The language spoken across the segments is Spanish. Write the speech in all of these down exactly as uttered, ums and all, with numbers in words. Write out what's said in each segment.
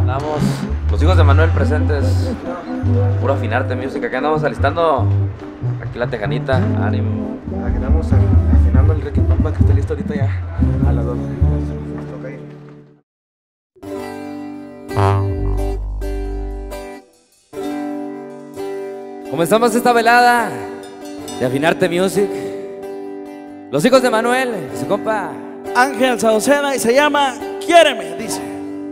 Andamos, los hijos de Manuel presentes. Puro Afinarte Music. Acá andamos alistando aquí la tejanita. Ánimo. Aquí andamos afinando el requintompa que está listo ahorita ya a las doce. Comenzamos esta velada de Afinarte Music. Los hijos de Manuel, su compa Ángel Sauceda, y se llama Quiéreme, dice.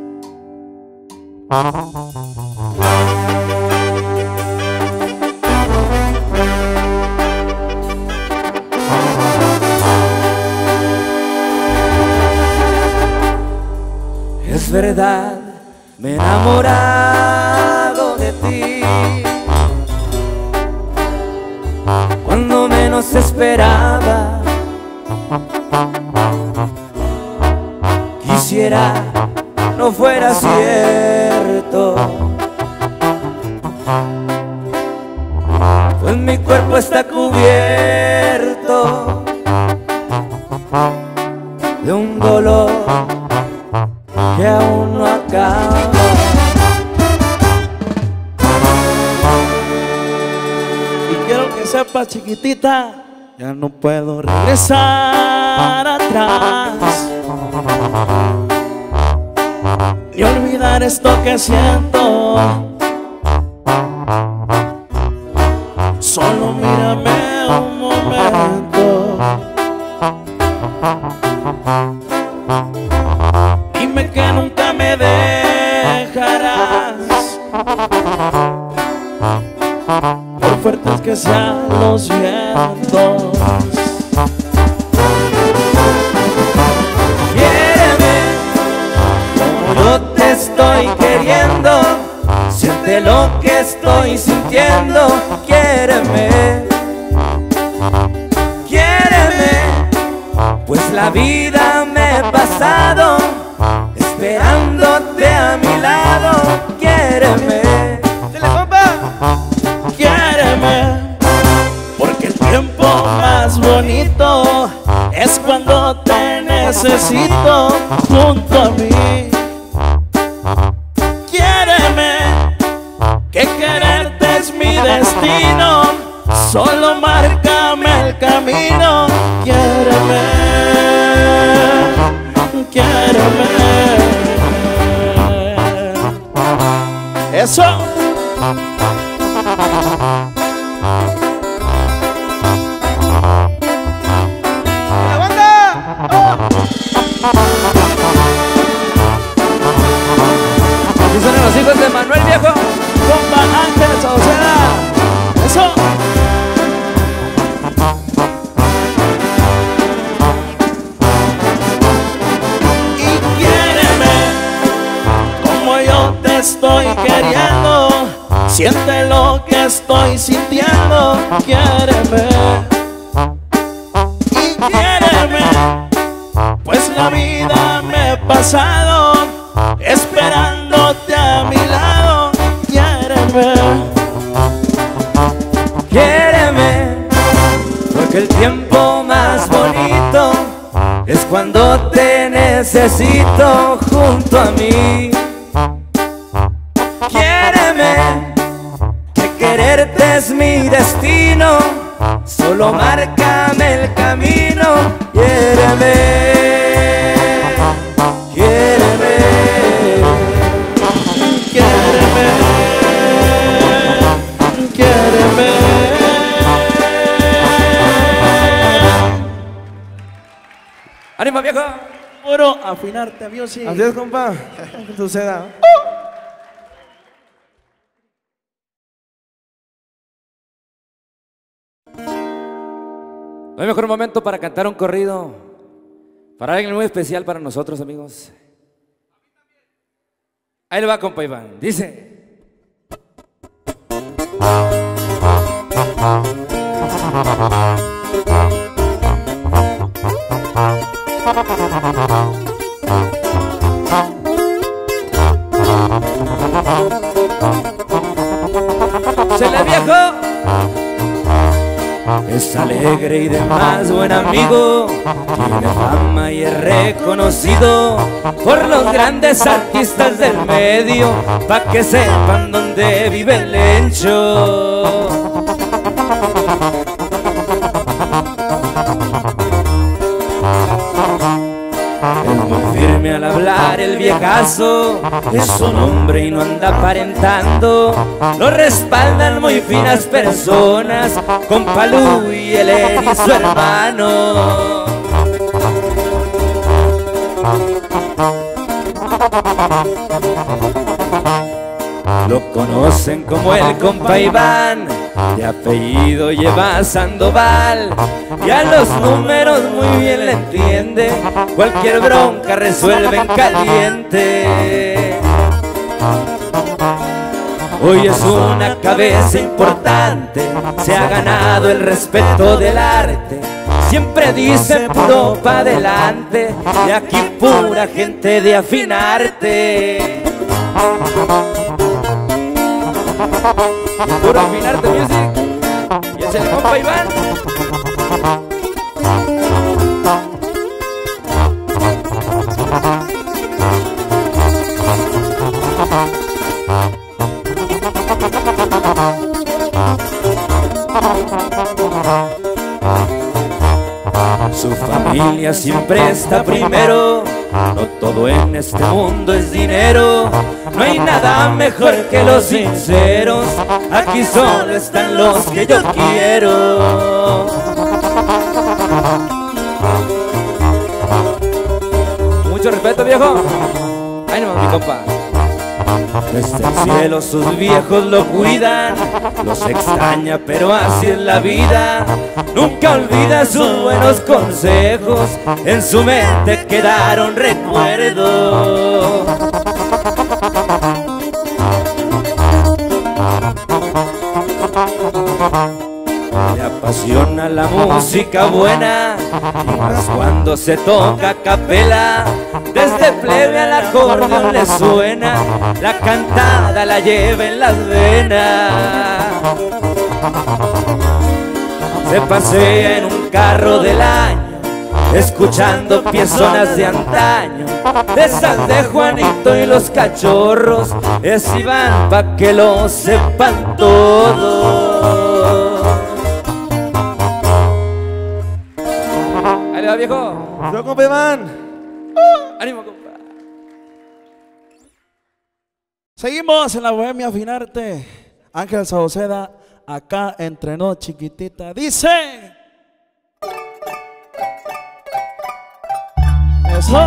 Es verdad, me he enamorado de ti cuando menos esperaba. Quisiera no fuera cierto, pues mi cuerpo está cubierto de un dolor que aún no acaba. Y quiero que sepas, chiquitita, ya no puedo regresar atrás ni olvidar esto que siento. Solo mírame un momento, dime que nunca me dejarás, por fuertes que sean los vientos. Estoy queriendo, siente lo que estoy sintiendo. Quiéreme, quiéreme, pues la vida me he pasado esperándote a mi lado. Quiéreme, Quiéreme, porque el tiempo más bonito es cuando te necesito junto a mí. Que quererte es mi destino, solo márcame el camino. Quiéreme, quiéreme. Eso. ¡La banda! Aquí son los hijos de Manuel, viejo. Compa Ángel Sauceda. Eso. Y quiéreme como yo te estoy queriendo, siente lo que estoy sintiendo. Quiéreme y quiéreme, pues la vida me he pasado esperándote a mi lado. Quiéreme, porque el tiempo más bonito es cuando te necesito junto a mí. Quiéreme, que quererte es mi destino, solo márcame el camino. Quiéreme, quiéreme, quiéreme. ¡Ánimo, viejo! Puro Afinarte Music. Así es, compa. Que suceda. No hay mejor momento para cantar un corrido para alguien muy especial para nosotros, amigos. Ahí le va, compa Iván. Dice: se le viejo. Es alegre y demás buen amigo, tiene fama y es reconocido por los grandes artistas del medio, pa' que sepan dónde vive el Lencho. Es muy firme al hablar el viejazo, es un hombre y no anda aparentando. Lo respaldan muy finas personas, con Palú y el Eri su hermano. Lo conocen como el compa Iván, de apellido lleva Sandoval, y a los números muy bien le entiende, cualquier bronca resuelve en caliente. Hoy es una cabeza importante, se ha ganado el respeto del arte, siempre dice puro pa' adelante, de aquí pura gente de afinarte. Puro Afinarte Music, y es el compa Iván. Su familia siempre está primero, no todo en este mundo es dinero. No hay nada mejor que los sinceros, aquí solo están los que yo quiero. Mucho respeto, viejo. Ánimo, mi compa. Desde el cielo sus viejos lo cuidan, los extraña pero así es la vida. Nunca olvida sus buenos consejos, en su mente quedaron recuerdos. Le apasiona la música buena, y más cuando se toca a capela. Desde plebe al acordeón le suena, la cantada la lleva en las venas. Se pasea en un carro del año, escuchando piezonas de antaño, de esas de Juanito y los Cachorros. Es Iván pa' que lo sepan todos. Ahí le va, viejo. ¡Yo, compa Iván! Uh, ¡Ánimo, compa! Seguimos en la Bohemia Afinarte. Ángel Sauceda, acá entrenó chiquitita. Dice... Eso.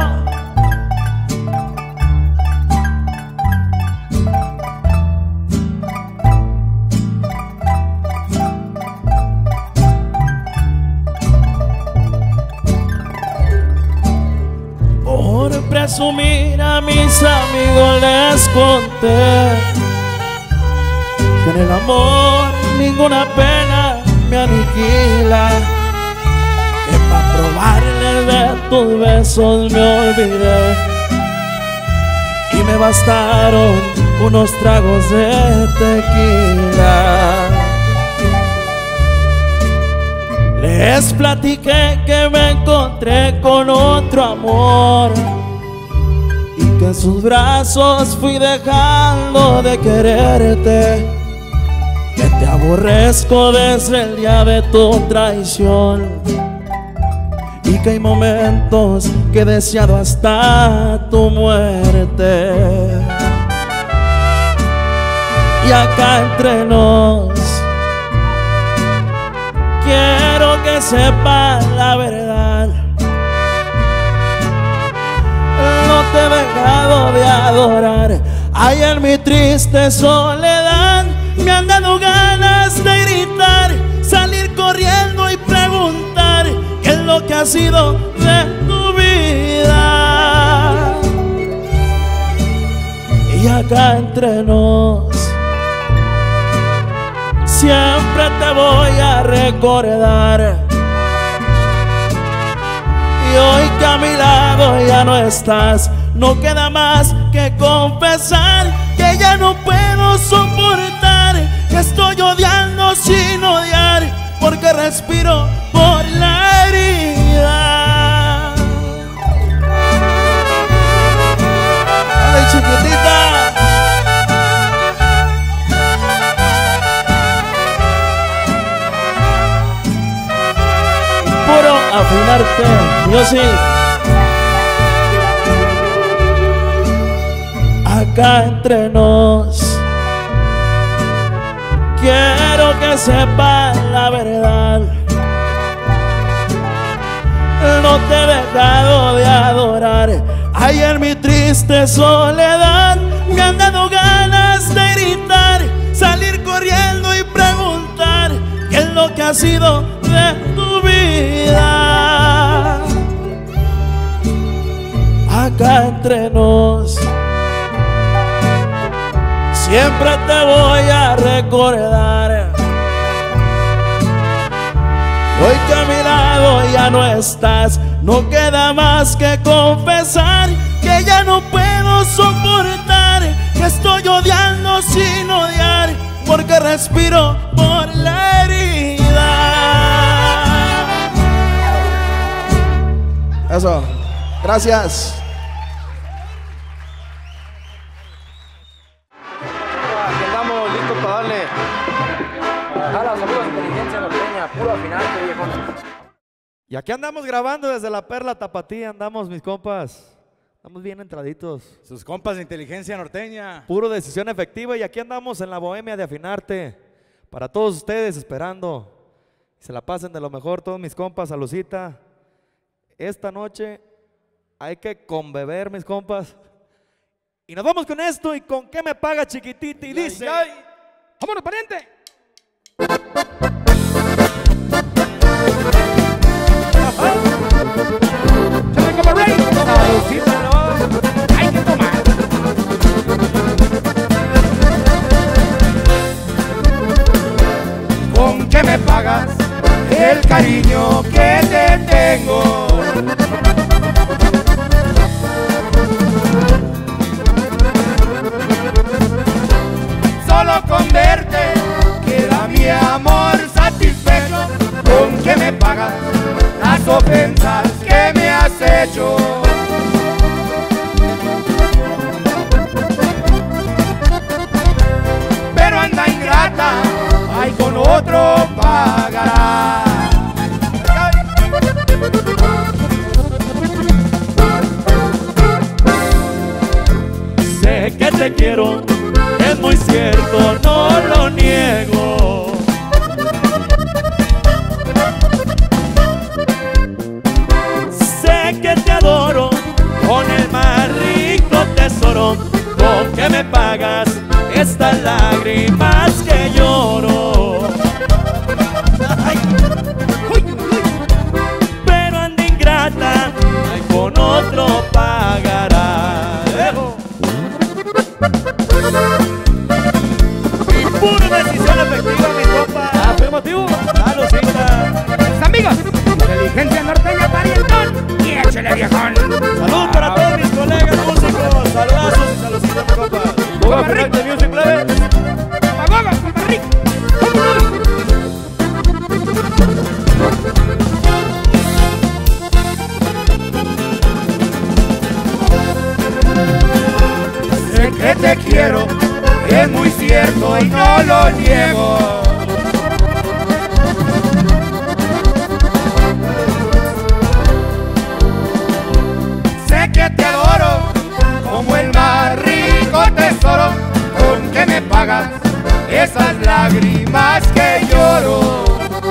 Por presumir a mis amigos les conté que en el amor ninguna pena me aniquila, que pa' probarle de tus besos me olvidé y me bastaron unos tragos de tequila. Les platiqué que me encontré con otro amor y que en sus brazos fui dejando de quererte, que te aborrezco desde el día de tu traición y que hay momentos que he deseado hasta tu muerte. Y acá entre nos quiero que sepas la verdad, no te he dejado de adorar. Ay, en mi triste soledad me han dado ganas de gritar, salir corriendo y preguntar qué es lo que ha sido de tu vida. Y acá entre nos siempre te voy a recordar. Y hoy que a mi lado ya no estás, no queda más que confesar que ya no puedo soportar, que estoy odiando sin odiar, porque respiro por la herida. Ay, chiquitita. Puro afinarte, yo sí. Acá entre nos, quiero que sepan la verdad. No te he dejado de adorar. Ay, en mi triste soledad me han dado ganas de gritar, salir corriendo y preguntar qué es lo que ha sido de tu vida. Acá entre nos, siempre te voy a recordar. Hoy que a mi lado ya no estás, no queda más que confesar que ya no puedo soportar, que estoy odiando sin odiar, porque respiro por la herida. Eso, gracias. Puro afinarte, viejo. Y aquí andamos grabando desde la Perla Tapatía, andamos mis compas. Estamos bien entraditos. Sus compas de inteligencia norteña. Puro decisión efectiva y aquí andamos en la bohemia de afinarte. Para todos ustedes esperando. Se la pasen de lo mejor todos mis compas, salucita. Esta noche hay que conbeber mis compas. Y nos vamos con esto y con qué me paga chiquitita y dice. Ay, ay. ¡Vámonos, pariente! Hay que tomar. ¿Con qué me pagas el cariño que te tengo? Solo con verte queda mi amor satisfecho. ¿Con qué me pagas las ofensas que me has hecho? Pero anda ingrata, ay, con otro pagará. Sé que te quiero, es muy cierto, no lo niego. Sé que te adoro con el más rico tesoro. ¿Con qué me pagas estas lágrimas que lloro? Ay. Pero anda ingrata, ay, con otro pagará. Pura decisión efectiva, mi compa. Afirmativo. Salucita. Mis amigos, inteligencia norteña, parientón y échale, viejón. Salud para todos mis colegas músicos. Saludazos y saludcitos, mi compa. Juega Ferrante Music, plebe. ¡Pagoga, compa Rick! Sé que te quiero, es muy cierto y no lo niego. Sé que te adoro como el más rico tesoro. ¿Con qué me pagas esas lágrimas que lloro?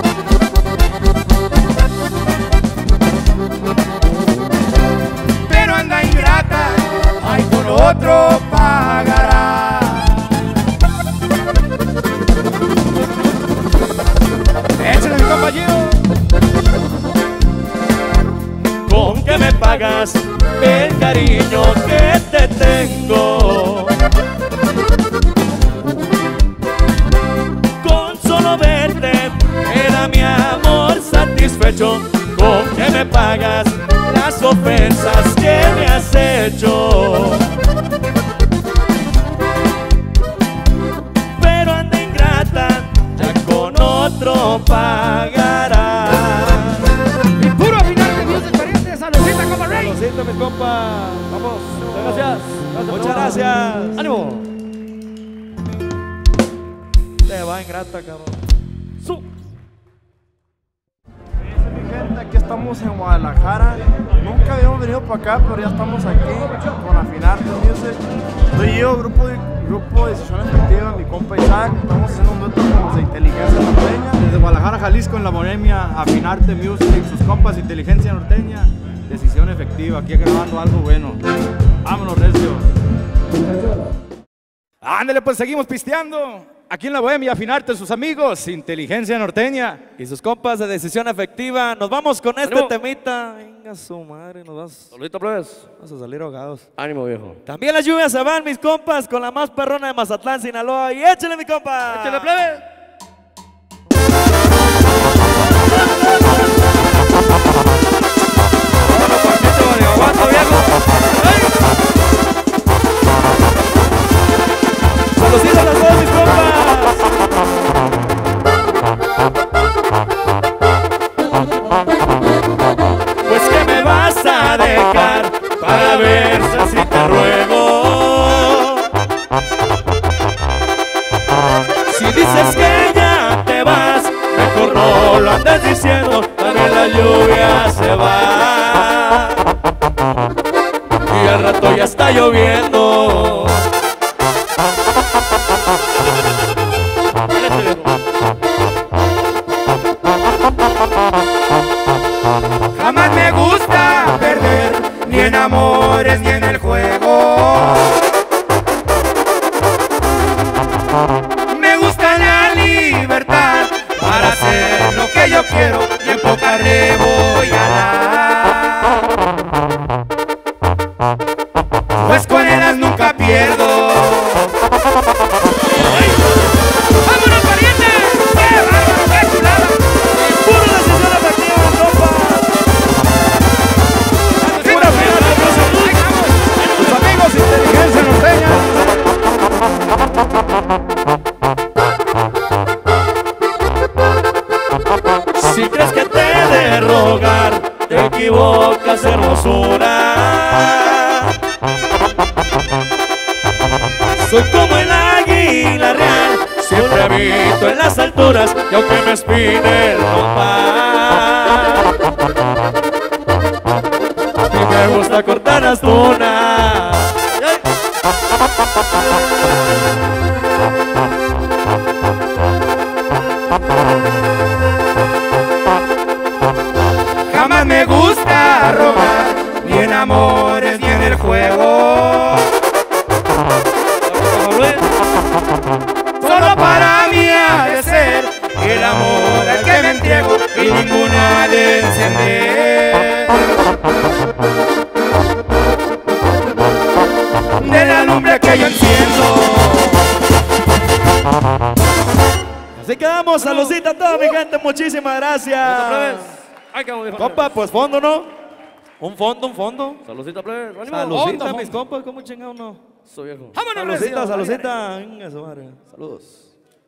Pero anda ingrata, ay, con otro pagará. Échale, mi compañero. ¿Con qué me pagas el cariño que te tengo? Con solo verte era mi amor satisfecho. ¿Con qué me pagas las ofensas que me has hecho? Pero anda ingrata, ya con otro pagará. compa. Vamos. Muchas gracias. gracias Muchas gracias. Ánimo. Te va ingrata, cabrón. Su. Mi gente, aquí estamos en Guadalajara. Nunca habíamos venido para acá, pero ya estamos aquí con Afinarte Music. Soy yo, grupo de, grupo de Decisión Efectiva, mi compa Isaac. Estamos haciendo un dueto con los de Inteligencia Norteña. Desde Guadalajara, Jalisco, en la Bohemia, Afinarte Music, sus compas Inteligencia Norteña, Decisión Efectiva, aquí grabando algo bueno. Vámonos, recio. Ándale, pues seguimos pisteando. Aquí en la Bohemia, Afinarte, sus amigos, Inteligencia Norteña. Y sus compas de Decisión Efectiva. Nos vamos con este ¡Ánimo! temita. Venga su madre, nos vamos. Saludito, plebes. Vamos a salir ahogados. Ánimo, viejo. También las lluvias se van, mis compas, con la más perrona de Mazatlán, Sinaloa. Y échale, mi compa. Échale, plebes. Aguanta, viejo. ¡Saluditos a todos mis compas! Pues que me vas a dejar para ver si te ruego. Si dices que ya te vas, mejor no lo andes diciendo, también la lluvia se va. Y al rato ya está lloviendo. Jamás me gusta perder, ni en amores ni en el juego. Me gusta la libertad para hacer lo que yo quiero y en poca le voy a dar. Pues con ellas nunca pierdo. ¡Vámonos, pariente! ¡Qué bárbaro, qué chulada! ¡Pura Decisión Efectiva, compa! ¡Pura Afinarte! Sus amigos Inteligencia Norteña. Si crees que te he de rogar, te equivocas, hermosura. Soy como el águila real, siempre habito en las alturas, y aunque me espine el nopal, y me gusta cortar las tunas. Jamás me gusta rogar, ni en amores ni en el juego. Solo para mí ha de ser el amor al que me entrego y ninguna de encender. De la lumbre que yo enciendo. Así quedamos, saludcita a toda mi gente, muchísimas gracias. Ay, qué bonito. Compa, pues fondo, ¿no? Un fondo, un fondo. Saludcita, plebes. Ánimo. Saludcita, Fondo, mis compas, ¿cómo chingado no? Soy viejo. Saludcita, saludcita. Venga, su madre. Saludos.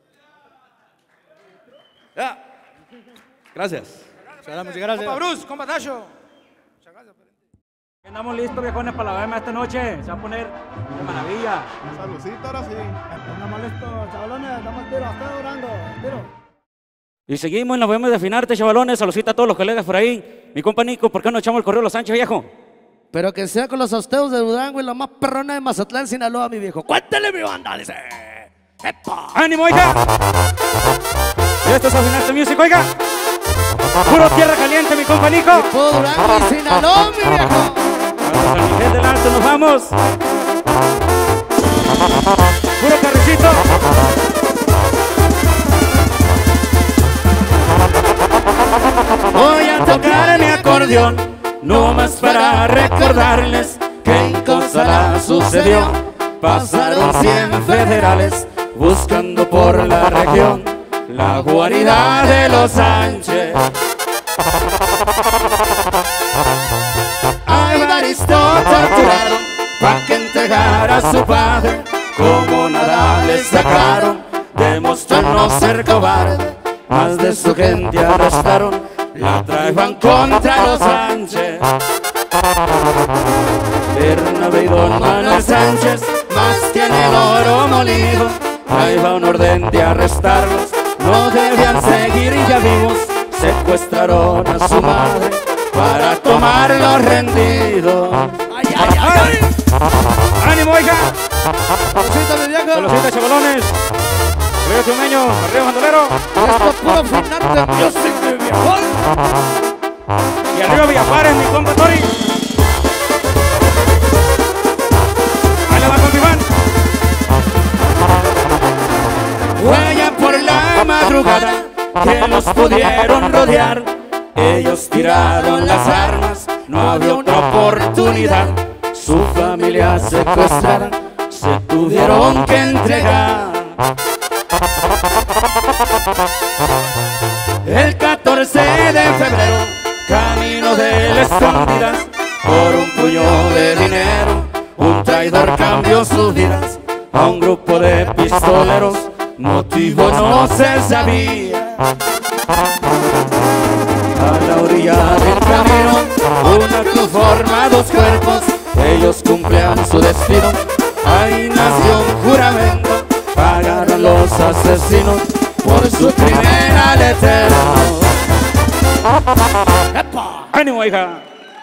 Ya. Gracias. Muchas gracias. Compa Bruce, compa Tacho. Andamos listos, viejones, para la Bohemia esta noche. Se va a poner de maravilla. Saludcita, ahora sí. Andamos listos, chavalones, andamos tiro, hasta orando, tiro. Y seguimos en la Bohemia de Afinarte, chavalones. Saludcita a todos los colegas por ahí. Mi compa Nico, ¿por qué no echamos el correo a Los Sánchez, viejo? Pero que sea con los austeos de Durango y la más perrona de Mazatlán, Sinaloa, mi viejo. ¡Cuéntale, mi banda! Dice. ¡Epa! ¡Ánimo, oiga! Y esto es Afinarte Music, oiga. Puro tierra caliente, mi compa Nico. Puro Durango y Sinaloa, mi viejo. Hasta San Miguel del Alto nos vamos. Puro carricito. Voy a tocar mi acordeón, no más para recordarles que en Cosala sucedió. Pasaron cien federales buscando por la región la guarida de los Sánchez. A Evaristo torturaron pa' que entregara a su padre. Como nada le sacaron, demostró no ser cobarde. Más de su gente arrestaron, la traían contra los Sánchez. Bernabé y don Manuel Sánchez más tienen oro molido. Ahí va un orden de arrestarlos, no debían seguir ya vivos. Secuestraron a su madre para tomarlo rendido. ¡Ay, ay, ay! ay. ¡Ánimo, hija! ¡Saludcita, mi viejo! ¡Saludcita, chavalones! ¡Arriba, Chumeño! ¡Arriba, bandolero! Esto puro Finarte Music, mi viejo. Y arriba, Villapares, mi compa Tori. Ahí le va con Iván. Fue por la madrugada que los pudieron rodear. Ellos tiraron las armas, no había otra oportunidad. Su familia secuestrada se tuvieron que entregar. El catorce de febrero, camino de la escondida, por un puño de dinero, un traidor cambió sus vidas. A un grupo de pistoleros, motivo no se sabía. A la orilla del camino, una cruz forma dos cuerpos. Ellos cumplían su destino, ahí nació un juramento. Pagaron los asesinos por su crimen al eterno. ¡Epa! ¡Ánimo, hija!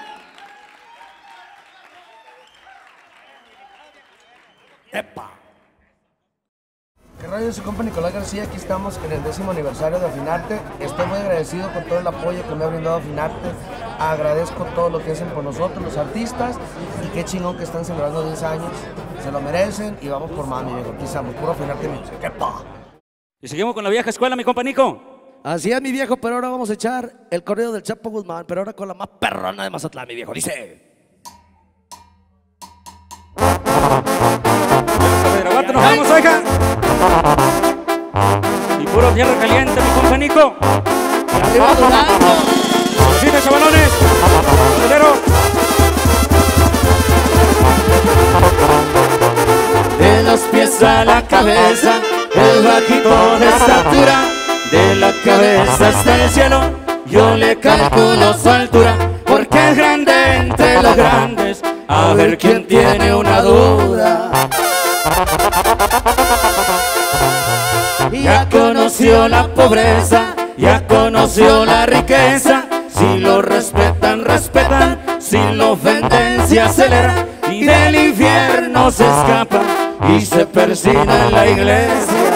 ¡Epa! ¿Qué rollo? Su compa Nicolás García, aquí estamos en el décimo aniversario de Afinarte. Estoy muy agradecido con todo el apoyo que me ha brindado Afinarte. Agradezco todo lo que hacen por nosotros, los artistas, y qué chingón que están celebrando diez años. Se lo merecen y vamos por más, mi viejo. Aquí estamos, puro Afinarte Music. ¡Epa! Y seguimos con la vieja escuela, mi compa Nico. Así es, mi viejo, pero ahora vamos a echar el corrido del Chapo Guzmán, pero ahora con la más perrona de Mazatlán, mi viejo. Dice... Grabato, nos vamos, oiga. Y puro tierra caliente, mi compa Nico. ¡Arriba Durango! ¡Saludcita, chavalones! ¡Bandolero! De los pies a la cabeza, el bajito de estatura, de la cabeza hasta el cielo, yo le calculo su altura, porque es grande entre los grandes. A ver quién tiene una duda. Ya conoció la pobreza, ya conoció la riqueza. Si lo respetan, respetan. Si lo ofenden, se acelera. Y del infierno se escapa y se persina en la iglesia.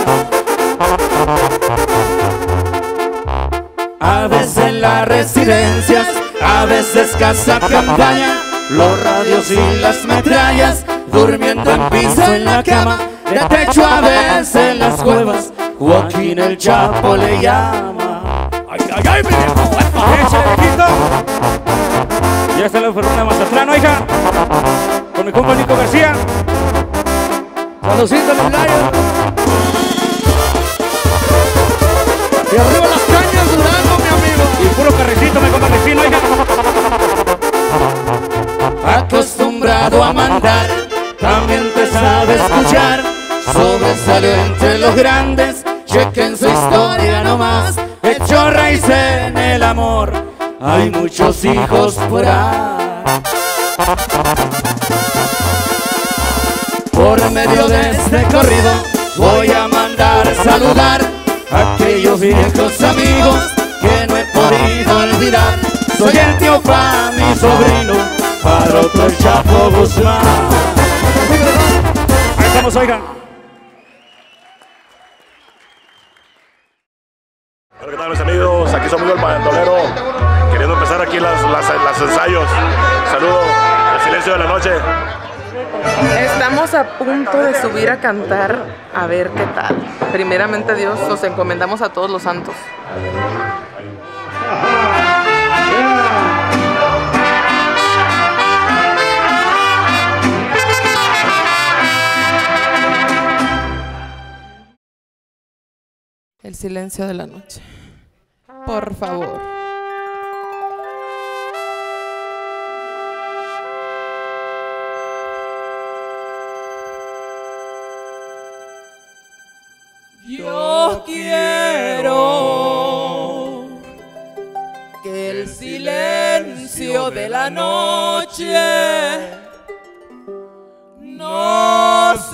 A veces en las residencias, a veces casa campaña, los radios y las metrallas, durmiendo en piso en la cama, de techo a veces en las cuevas, Joaquín el Chapo le llama. ¡Ay, ay, ay, mi viejo! ¡Échale, viejito! Ya está la enfermera de Mazatlán, oiga. Con mi compa Nico García. ¡Saludcita, mi Lion! ¡Y arriba las cañas, Durango, mi amigo! Y puro carrecito, mi compa vecino, oiga. Acostumbrado a mandar, también te sabe escuchar. Sobresalió entre los grandes, chequen su historia nomás. Echó raíz en el amor, hay muchos hijos por ahí. Por medio de este corrido voy a mandar saludar a aquellos viejos amigos que no he podido olvidar. Soy el tío pa' mi sobrino, para otro el Chapo Guzmán. Ahí estamos, oigan. Hola, ¿qué tal, mis amigos? Aquí su amigo el bandolero, queriendo empezar aquí las, las, las ensayos. Saludo, el silencio de la noche. Estamos a punto de subir a cantar, a ver qué tal. Primeramente Dios, nos encomendamos a todos los santos. El silencio de la noche. Por favor. Yo quiero que el silencio silencio de la noche nos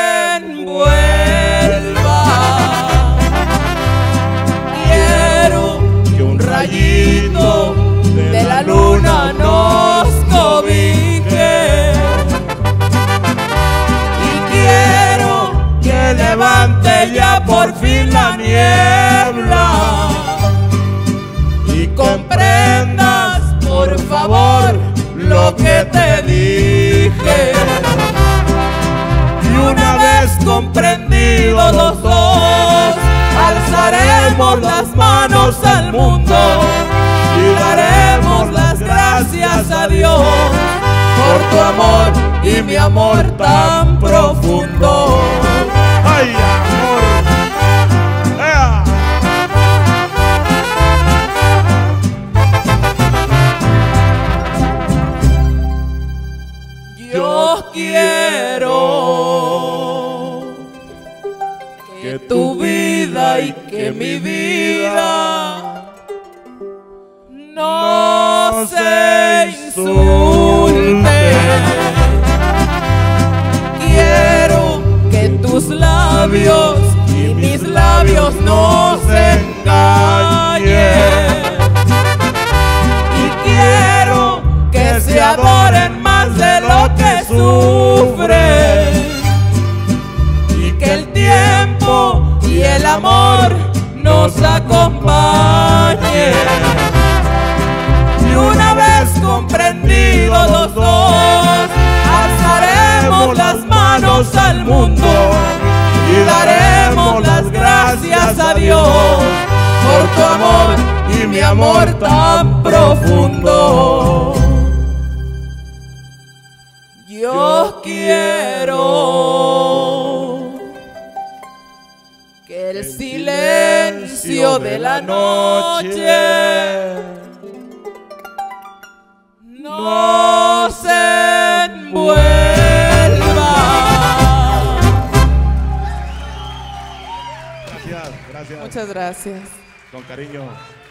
envuelva. Quiero que un rayito de la luna nos cobije y quiero que levante ya por fin la niebla y comprendas por favor lo que te dije. Y una vez comprendido los dos, alzaremos las manos al mundo y daremos las gracias a Dios por tu amor y mi amor tan profundo. ¡Ay, amor! ¡Ea! Yo quiero que tu vida y que mi vida no se insulte. Quiero que tus labios y mis labios no se engañen. Y quiero que se adoren más de lo que sufren. Y que el tiempo y el amor nos acompañen. Y una vez comprendidos los dos, alzaremos las manos al mundo y daremos las gracias a Dios por tu amor y mi amor tan profundo. Yo quiero que el silencio de la noche nos envuelva. Gracias, gracias. Muchas gracias. Con cariño.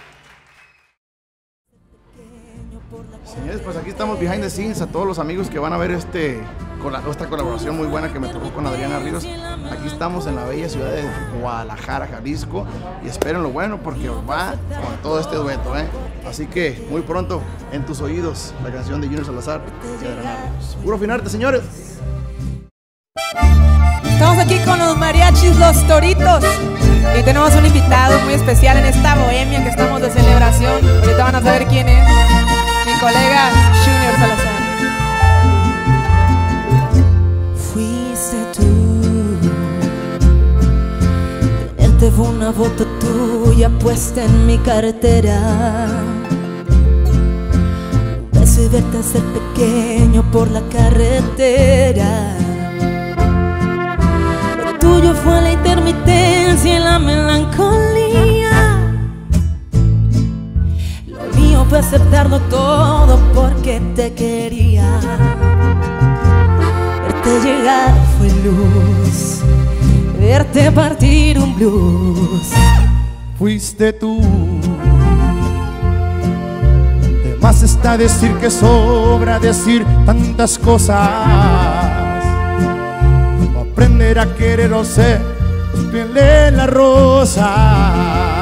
Señores, pues aquí estamos behind the scenes a todos los amigos que van a ver este, con la, esta colaboración muy buena que me tocó con Adriana Ríos. Aquí estamos en la bella ciudad de Guadalajara, Jalisco, y esperen lo bueno porque va con todo este dueto, ¿eh? Así que muy pronto en tus oídos la canción de Junior Salazar y Adriana Ríos. Puro Finarte, señores. Estamos aquí con los mariachis Los Toritos y tenemos un invitado muy especial en esta bohemia que estamos de celebración. Ahorita van a saber quién es. Mi colega Junior Salazar. Fuiste tú, tenerte fue una foto tuya puesta en mi cartera. Un beso y verte hacer pequeño por la carretera. Lo tuyo fue la intermitencia y la melancolía. Fue aceptarlo todo porque te quería. Verte llegar fue luz, verte partir un blues. Fuiste tú. De más está decir que sobra decir tantas cosas. O aprender a querer o ser piel en la rosa.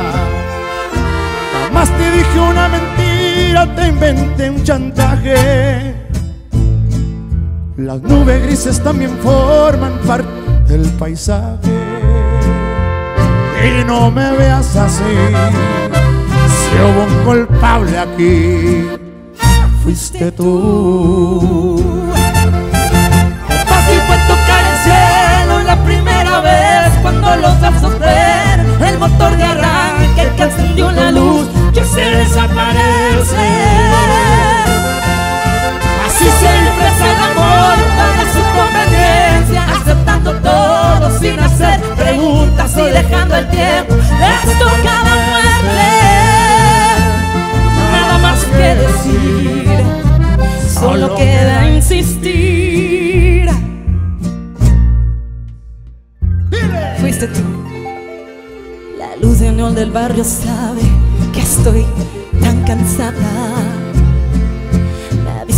Jamás te dije una mentira, te inventé un chantaje. Las nubes grises también forman parte del paisaje. Y no me veas así, si hubo un culpable aquí, fuiste tú. Fácil fue tocar el cielo la primera vez, cuando los brazos ven el motor de arranque, el que encendió la luz que se desaparece. Así siempre es el amor, para su conveniencia, aceptando todo sin hacer preguntas y dejando el tiempo. Esto cada muerte, nada más que decir, solo queda insistir. Fuiste tú. La luz de neón del barrio sabe que estoy tan cansada.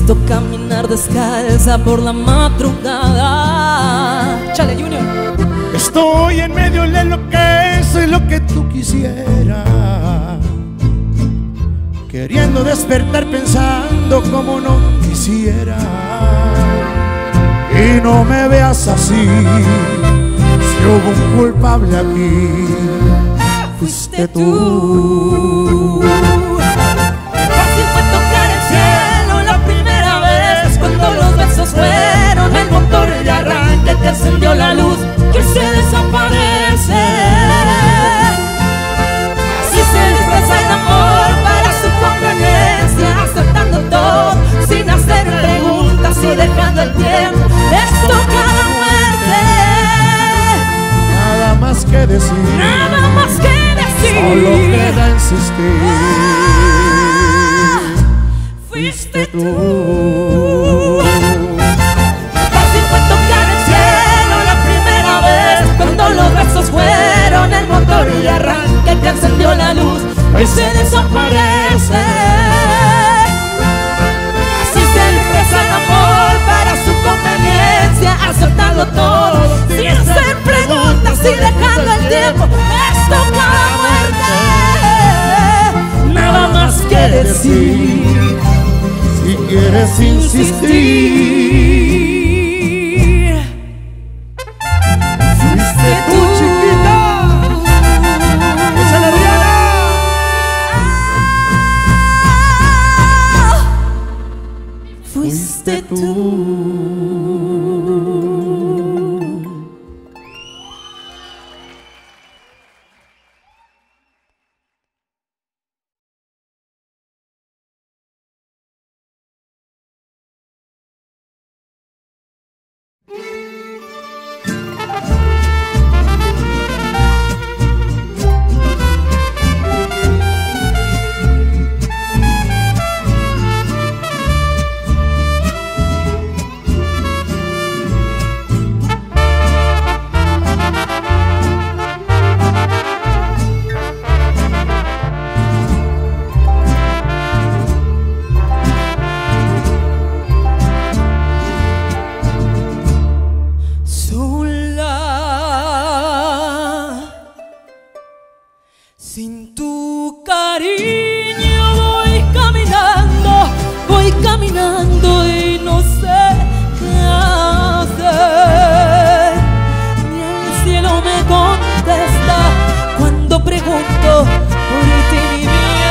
visto caminar descalza por la madrugada. Chale, Junior. Estoy en medio de lo que soy, lo que tú quisieras, queriendo despertar pensando como no quisiera. Y no me veas así, si hubo un culpable aquí, fuiste tú. Fácil fue tocar el cielo la primera vez, cuando los besos fueron el motor de arranque que encendió la luz que se desaparece. Así se expresa el amor para su conveniencia, aceptando todo sin hacer preguntas y dejando el tiempo. Esto cada muerte. Nada más que decir, nada más que decir, solo queda insistir. Fuiste tú. Fácil fue tocar el cielo la primera vez, cuando los besos fueron el motor y arranque que encendió la luz y se desaparece. Así se expresa el amor para su conveniencia, aceptando todo sin hacer preguntas y dejando el tiempo. Esto cada muerte. Nada más que decir, si quieres insistir. Fuiste tú, chiquita. Échale, Rihanna. Fuiste tú. Sin tu cariño voy caminando, voy caminando y no sé qué hacer. Ni el cielo me contesta cuando pregunto por ti, mi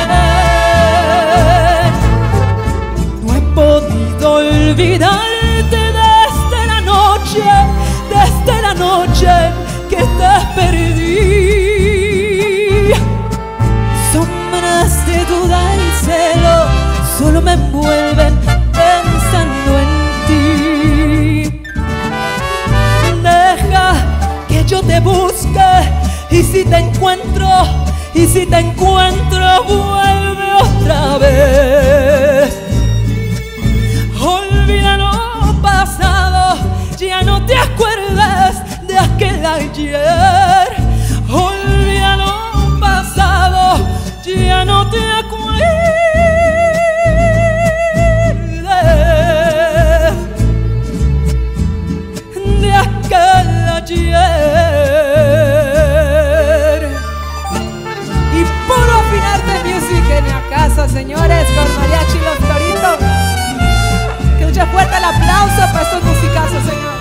bien. No he podido olvidarte desde la noche, desde la noche que te perdí. De duda y celo solo me envuelven pensando en ti. Deja que yo te busque y si te encuentro, y si te encuentro vuelve otra vez. Olvida lo pasado, ya no te acuerdes de aquel ayer. Olvida lo pasado, ya no te acuerdes de aquel ayer. Y puro Afinarte Music en la casa, señores, con Mariachi y los Toritos. Que mucha fuerte el aplauso para estos musicazos, señor.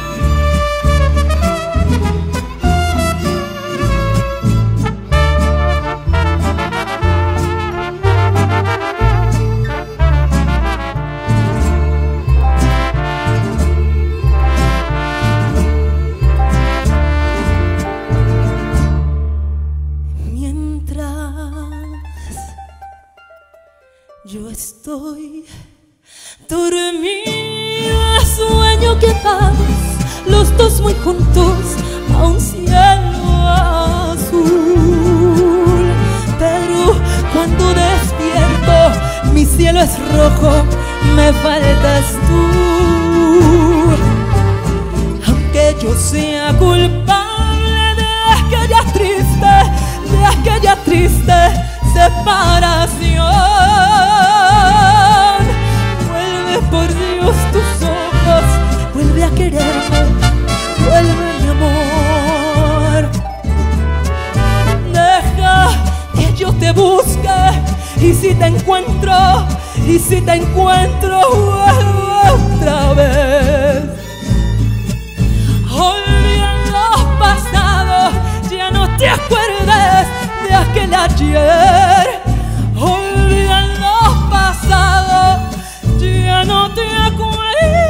Yo estoy dormida, sueño que vamos los dos muy juntos a un cielo azul. Pero cuando despierto mi cielo es rojo, me faltas tú. Aunque yo sea culpable de aquella triste, de aquella triste separación, vuelve por Dios. Y si te encuentro, y si te encuentro otra vez. Olvida lo pasado, ya no te acuerdes de aquel ayer. Olvida lo pasado, ya no te acuerdes.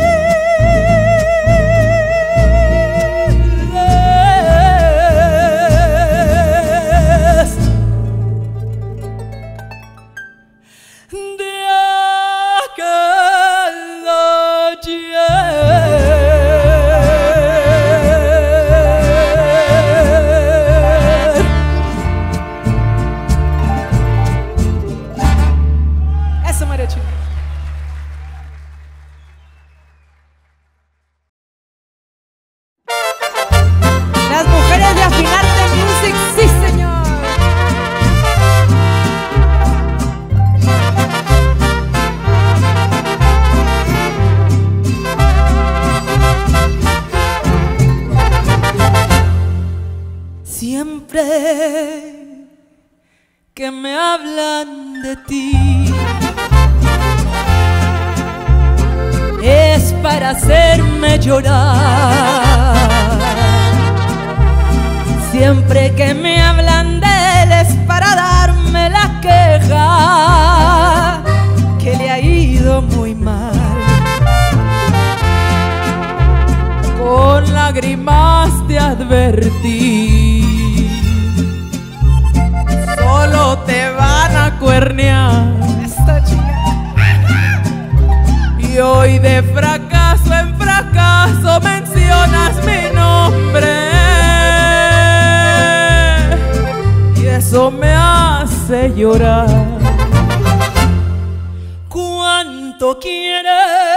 Que me hablan de ti es para hacerme llorar. Siempre que me hablan de él es para darme la queja que le ha ido muy mal. Con lágrimas te advertí, solo te van a cuernear. Esta chica. Y hoy de fracaso en fracaso mencionas mi nombre. Y eso me hace llorar. ¿Cuánto quieres?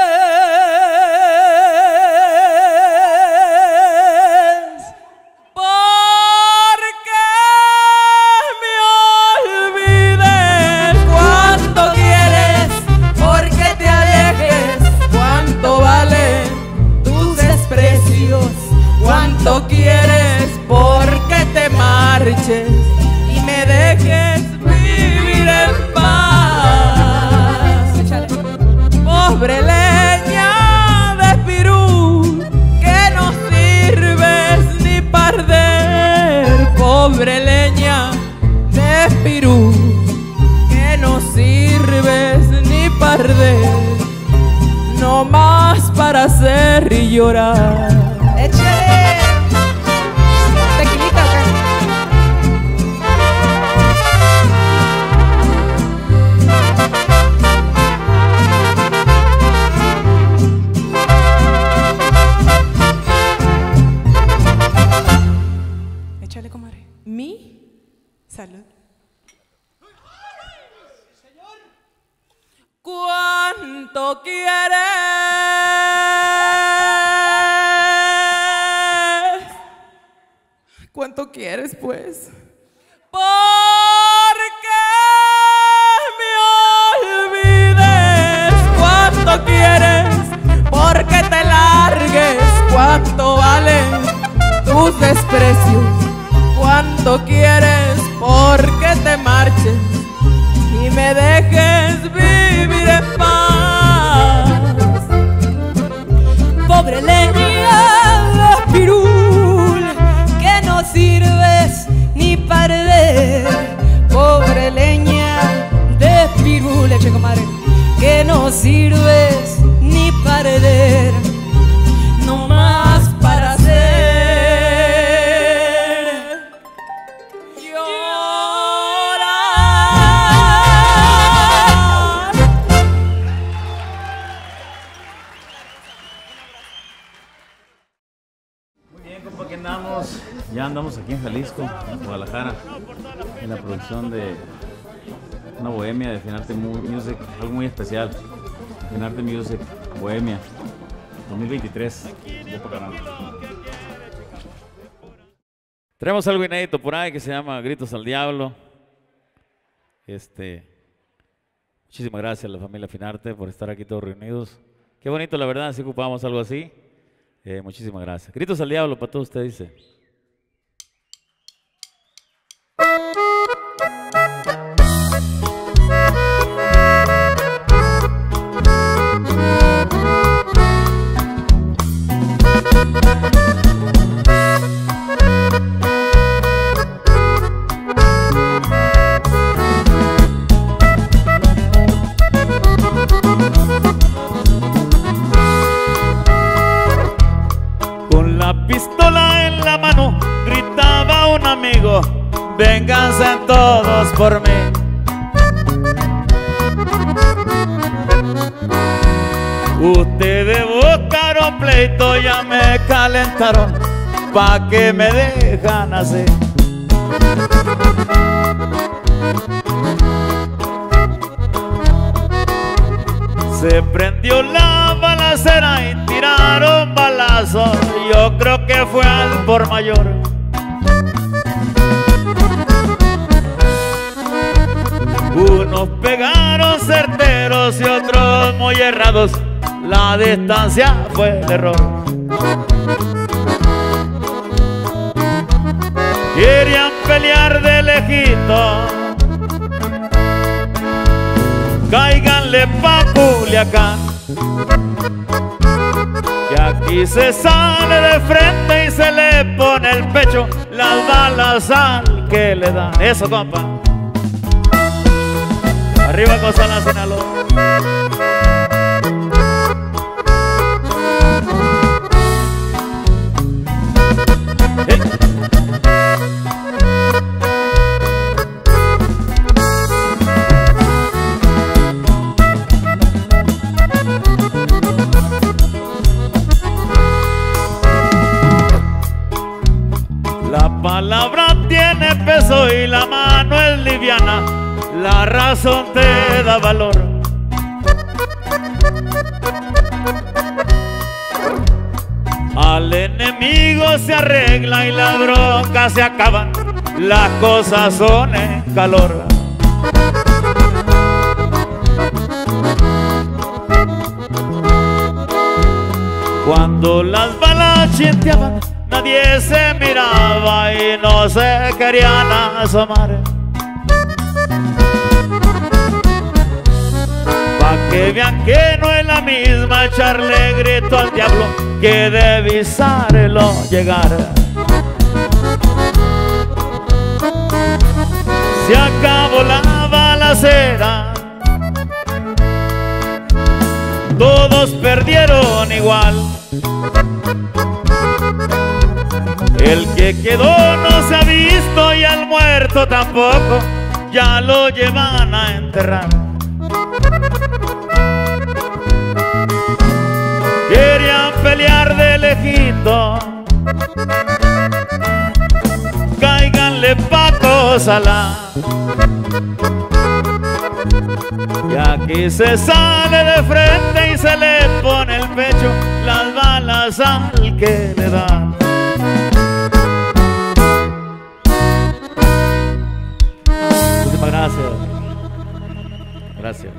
¿Cuánto quieres porque te marches y me dejes vivir en paz? Pobre leña de pirul que no sirves ni para arder. Pobre leña de pirul que no sirves ni para arder. No más para hacer y llorar. ¡Échale! Tequilita acá. Échale, comadre. Mi salud. ¿Cuánto quieres? ¿Cuánto quieres, pues? ¿Por qué me olvides? ¿Cuánto quieres? ¿Por qué te largues? ¿Cuánto valen tus desprecios? ¿Cuánto quieres? ¿Por qué te marches y me dejes vivir en paz? Pobre leña de pirul que no sirves ni para arder. Pobre leña de pirul, eche comadre, que no sirves ni para arder. No más para hacer Ya andamos aquí en Jalisco, en Guadalajara, en la producción de una bohemia de Finarte Music, algo muy especial. Finarte Music, Bohemia, dos mil veintitrés. Tenemos algo inédito por ahí que se llama Gritos al Diablo. Este, muchísimas gracias a la familia Finarte por estar aquí todos reunidos. Qué bonito, la verdad, si ocupamos algo así. Eh, muchísimas gracias. Gritos al Diablo para todos ustedes, dice. vénganse todos por mí. Ustedes buscaron pleito, ya me calentaron, pa' que me dejan así. Se prendió la balacera y tiraron balazos, yo creo que fue al por mayor. Unos pegaron certeros y otros muy errados, la distancia fue el error. Querían pelear de lejito, cáiganle pa' Culiacán, que aquí se sale de frente y se le pone el pecho las balas al que le dan. Eso, compa. Arriba Cozalá, Sinaloa. Hey. La palabra tiene peso y la mano es liviana, la razón te da valor. Al enemigo se arregla y las broncas se acaban, las cosas son en calor. Cuando las balas chinteaban, nadie se miraba y no se querían asomar. Pa' que vean que no es la misma echarle grito al diablo que divisarlo llegar. Se acabó la balacera, todos perdieron igual. El que quedó no se ha visto y al muerto tampoco, ya lo llevan a enterrar. Querían pelear de lejito, cáiganle pa' Cozalá, y aquí se sale de frente y se le pone el pecho las balas al que le dan. Muchísimas gracias. Gracias.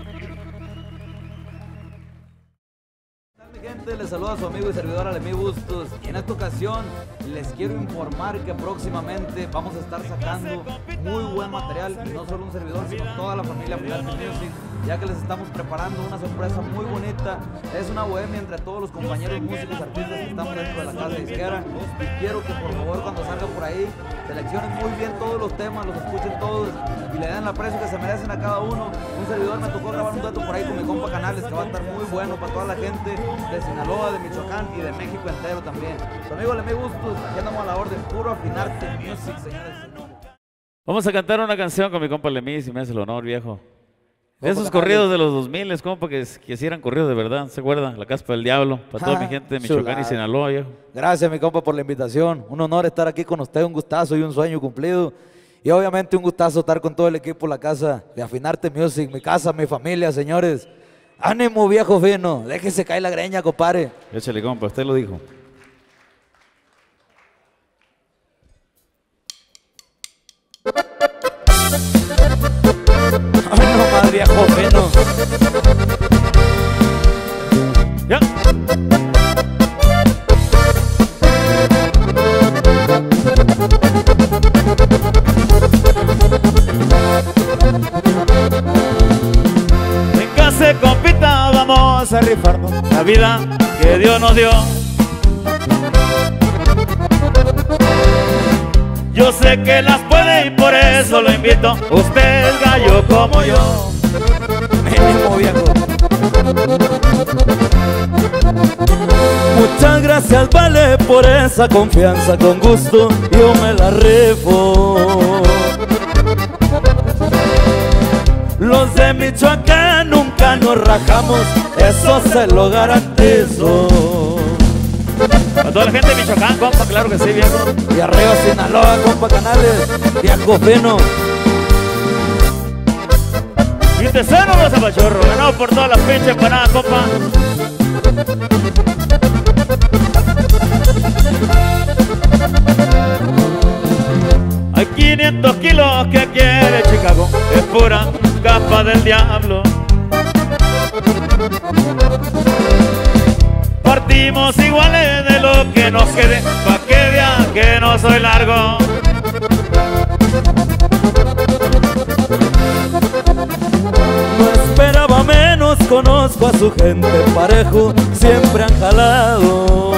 Les saluda a su amigo y servidor Alemí Bustos, y en esta ocasión les quiero informar que próximamente vamos a estar sacando muy buen material, y no solo un servidor sino toda la familia Finarte Music, ya que les estamos preparando una sorpresa muy bonita. Es una bohemia entre todos los compañeros músicos, artistas que estamos dentro de la casa disquera, y quiero que por favor cuando salga por ahí seleccionen muy bien todos los temas, los escuchen todos y le den el aprecio que se merecen a cada uno. Un servidor me tocó grabar un dueto por ahí con mi compa Canales, que va a estar muy bueno para toda la gente de Sinaloa, de Michoacán y de México entero también. Su amigo Alemí Bustos, aquí andamos a la orden, puro Afinarte Music, señores. Vamos a cantar una canción con mi compa Alemí, si me hace el honor, viejo. De esos Compa corridos de los dos mil, compa, que, que sí eran corridos de verdad, ¿se acuerdan? La Caspa del Diablo, para toda mi gente de Michoacán Chulada. y Sinaloa, viejo. Gracias, mi compa, por la invitación. Un honor estar aquí con usted, un gustazo y un sueño cumplido. Y obviamente un gustazo estar con todo el equipo de la casa de Afinarte Music, mi casa, mi familia, señores. Ánimo, viejo fino, déjese caer la greña, compadre. Échale, compa, usted lo dijo. Ay, no más, viejo fino. Ya. Véngase, compita, vamos a rifarnos la vida que Dios nos dio. Yo sé que las puede y por eso lo invito. Usted es gallo como yo. Mínimo, viejo. Muchas gracias. gracias vale por esa confianza, con gusto yo me la rifo. Los de Michoacán nunca nos rajamos, eso se lo garantizo. A toda la gente de Michoacán, compa, claro que sí, viejo. Y arriba Sinaloa, compa Canales, viejo fino. Y te ceno, los zapachorros, ganado por todas las pinches empanadas, compa. Hay quinientos kilos que quiere Chicago, es pura capa del diablo. Partimos iguales de lo que nos quede, pa' que vean que no soy largo. No esperaba menos, conozco a su gente, parejo siempre han jalado.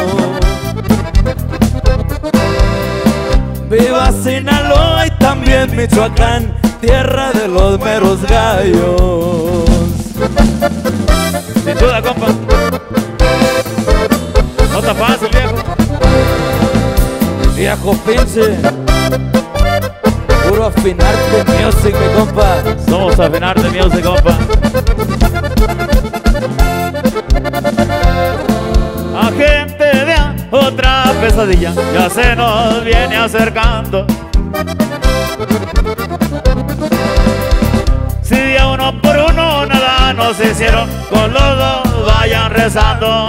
Viva Sinaloa y también Michoacán, tierra de los meros gallos. Sin duda, compa. No está fácil, viejo. Viejo pinche. Puro Afinarte Music, mi compa. Somos Afinarte Music, compa. Agente de otra pesadilla ya se nos viene acercando. Si de uno por uno nada nos hicieron, con los dos vayan rezando.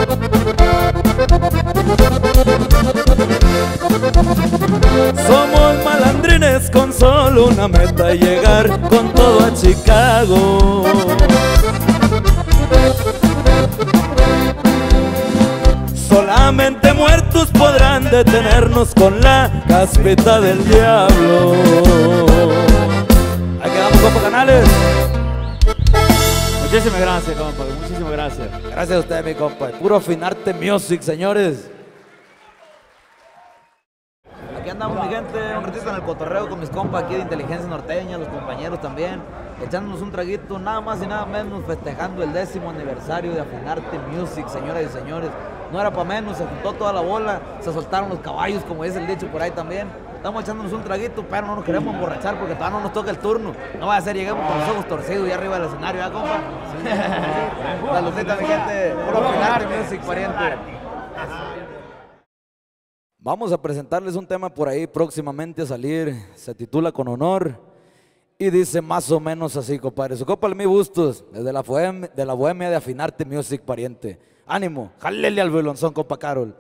Somos malandrines con solo una meta, llegar con todo a Chicago. Solamente muertos podrán detenernos con la caspita del diablo. Ahí quedamos, compa Canales. Muchísimas gracias, compa, muchísimas gracias. Gracias a usted, mi compa. Puro Afinarte Music, señores. Aquí andamos, mi gente, un ratito en el cotorreo con mis compas aquí de Inteligencia Norteña, los compañeros también, echándonos un traguito, nada más y nada menos, festejando el décimo aniversario de Afinarte Music, señoras y señores. No era para menos, se juntó toda la bola, se soltaron los caballos, como dice el dicho por ahí también. Estamos echándonos un traguito, pero no nos queremos emborrachar porque todavía no nos toca el turno. No va a ser, lleguemos con los ojos torcidos y arriba del escenario, ¿ya, compa? Saludcita, mi gente, puro Afinarte Music, pariente. Vamos a presentarles un tema por ahí próximamente a salir, se titula Con Honor y dice más o menos así, compadre. Su copa mi Bustos, desde la, bohemia, de la bohemia de Afinarte Music, pariente. Ánimo, jálele al violonzón, compa Carol.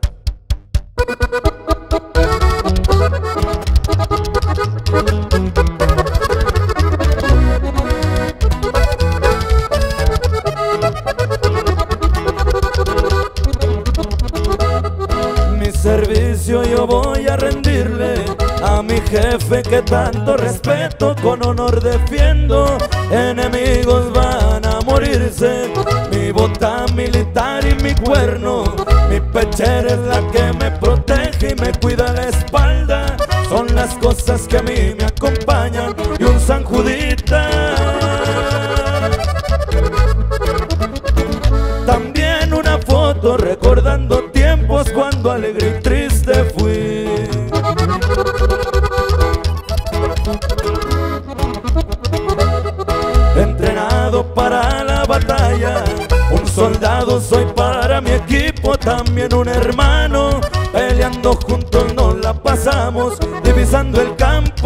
Mi servicio yo voy a rendirle a mi jefe que tanto respeto, con honor defiendo, enemigos van a morirse. Mi bota militar y mi cuerno, mi pechera es la que me protege y me cuida la espalda. Son las cosas que a mí me acompañan y un San Judita. También una foto recordando tiempos cuando alegre y triste fui. Entrenado para la batalla, un soldado soy para mi equipo, también un hermano. Peleando juntos nos la pasamos, divisando el campo.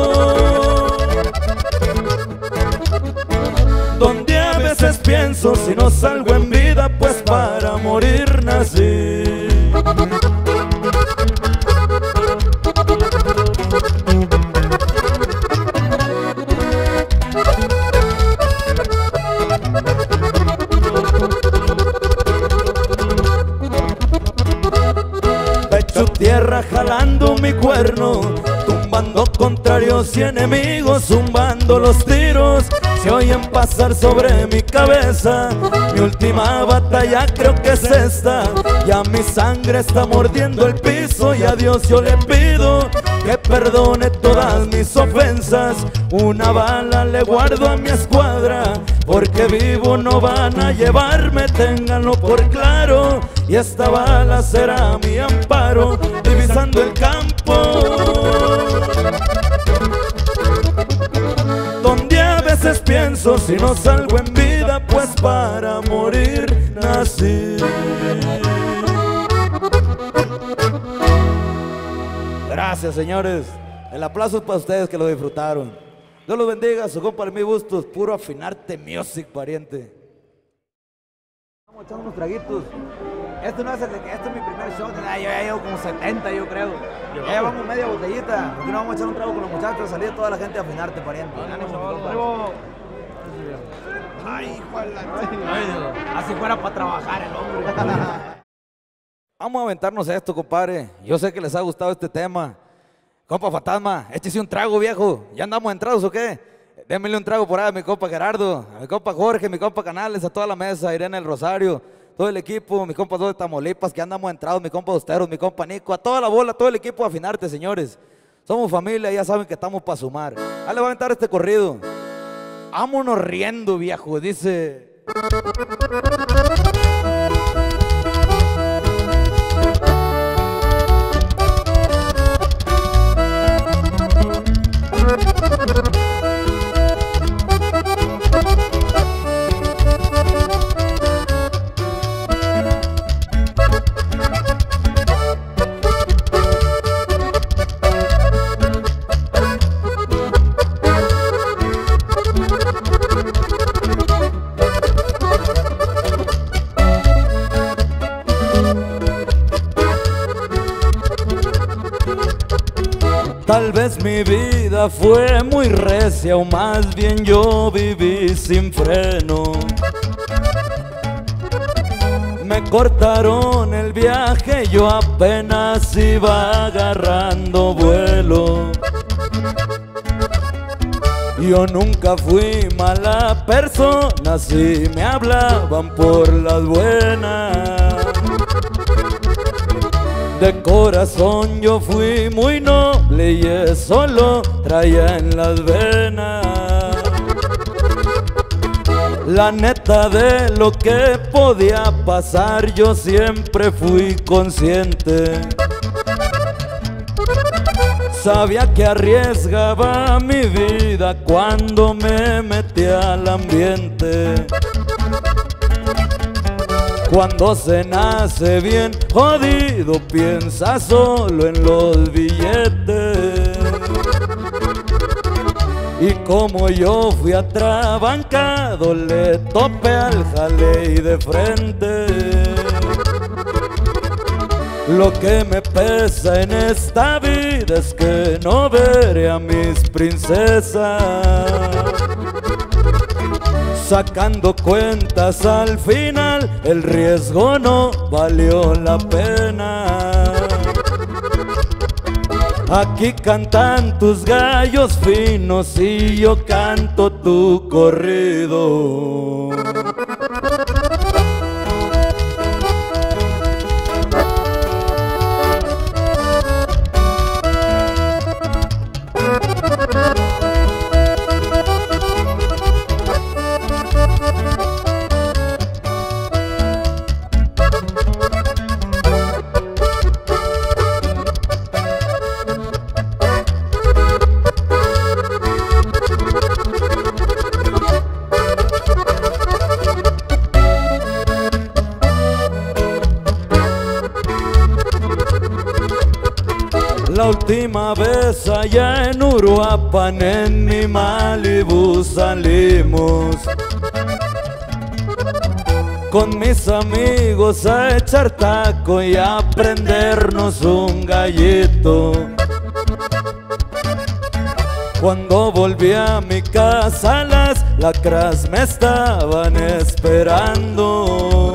Donde a veces pienso, si no salgo en vida, pues para morir nací. Pecho tierra jalando mi cuerno, tumbando contrarios y enemigos, zumbando los tiros. Se oyen pasar sobre mi cabeza, mi última batalla creo que es esta. Ya mi sangre está mordiendo el piso y a Dios yo le pido que perdone todas mis ofensas. Una bala le guardo a mi escuadra, porque vivo no van a llevarme, ténganlo por claro. y esta bala será mi amparo, divisando el campo donde a veces pienso si no salgo en vida, pues para morir nací. Gracias, señores. El aplauso es para ustedes que lo disfrutaron. Dios los bendiga, su compa Mi Bustos, puro Afinarte Music, pariente. Vamos a echar unos traguitos. Este no es el de que este es mi primer shot, nah, yo ya llevo como setenta, yo creo. Ya llevamos media botellita. Aquí nos vamos a echar un trago con los muchachos, salir toda la gente a Afinarte, pariente. Ánimo, compa. Ay, hijo de la... Así fuera para trabajar el hombre. Vamos a aventarnos esto, compadre. Yo sé que les ha gustado este tema. Compa Fantasma, échese un trago, viejo. ¿Ya andamos entrados o qué? Démele un trago por ahí a mi compa Gerardo, a mi compa Jorge, a mi compa Canales, a toda la mesa, Irene El Rosario, todo el equipo, mi compa dos de Tamaulipas, que andamos entrados, mi compa Osteros, mi compa Nico, a toda la bola, todo el equipo de Afinarte, señores. Somos familia, ya saben que estamos para sumar. Ahí le voy a aventar este corrido. Vámonos riendo, viejo, dice... Tal vez mi vida fue muy recia, o más bien yo viví sin freno. Me cortaron el viaje, yo apenas iba agarrando vuelo. Yo nunca fui mala persona, si me hablaban por las buenas. De corazón yo fui muy noble y eso lo traía en las venas. La neta de lo que podía pasar yo siempre fui consciente. Sabía que arriesgaba mi vida cuando me metí al ambiente. Cuando se nace bien jodido, piensa solo en los billetes. Y como yo fui atrabancado, le topé al jale y de frente. Lo que me pesa en esta vida es que no veré a mis princesas. Sacando cuentas al final, el riesgo no valió la pena. Aquí cantan tus gallos finos y yo canto tu corrido. La última vez allá en Uruapan, en mi Malibu salimos con mis amigos a echar taco y a prendernos un gallito. Cuando volví a mi casa las lacras me estaban esperando.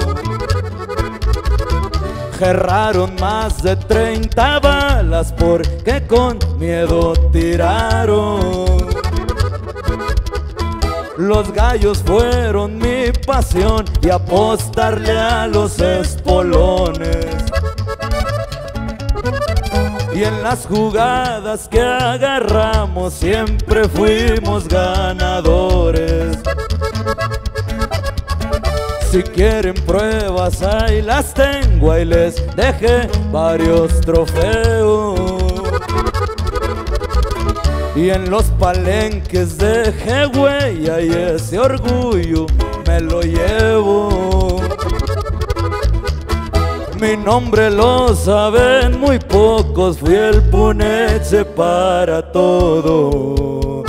Cerraron más de treinta balas porque con miedo tiraron. Los gallos fueron mi pasión y apostarle a los espolones. Y en las jugadas que agarramos siempre fuimos ganadores. Si quieren pruebas, ahí las tengo, ahí les dejé varios trofeos. Y en los palenques dejé huella y ese orgullo me lo llevo. Mi nombre lo saben muy pocos, fui el Puneche para todos.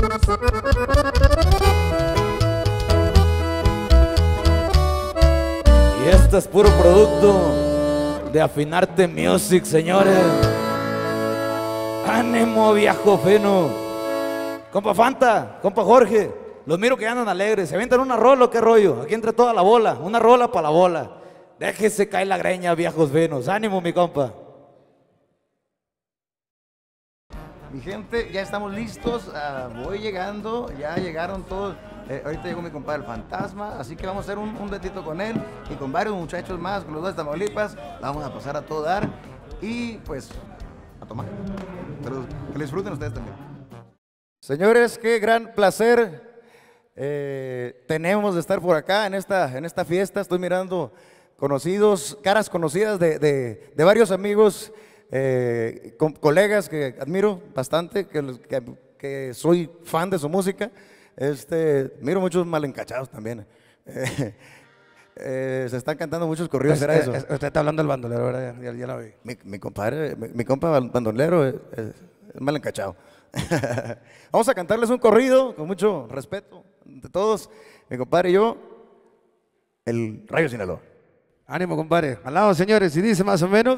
Y este es puro producto de Afinarte Music, señores. Ánimo, viejo fino. Compa Fanta, compa Jorge, los miro que andan alegres. ¿Se avientan una rola o qué rollo? Aquí entre toda la bola, una rola para la bola. Déjese caer la greña, viejos finos. Ánimo, mi compa. Mi gente, ya estamos listos. Uh, voy llegando, ya llegaron todos. Eh, ahorita llegó mi compadre el Fantasma, así que vamos a hacer un, un ratito con él y con varios muchachos más, con los dos de Tamaulipas. La vamos a pasar a todo dar y pues a tomar. Pero que lo disfruten ustedes también. Señores, qué gran placer eh, tenemos de estar por acá en esta, en esta fiesta. Estoy mirando conocidos, caras conocidas de, de, de varios amigos, eh, con, colegas que admiro bastante, que, que, que soy fan de su música. Este, miro muchos mal encachados también. Eh, eh, se están cantando muchos corridos, ¿será eso? Usted está hablando del bandolero, ¿verdad? Ya, ya la vi. Mi, mi compadre, mi, mi compa bandolero es, es, es mal encachado. Vamos a cantarles un corrido con mucho respeto de todos, mi compadre y yo, el Rayo Sinaloa. Ánimo, compadre. Al lado, señores, y dice más o menos.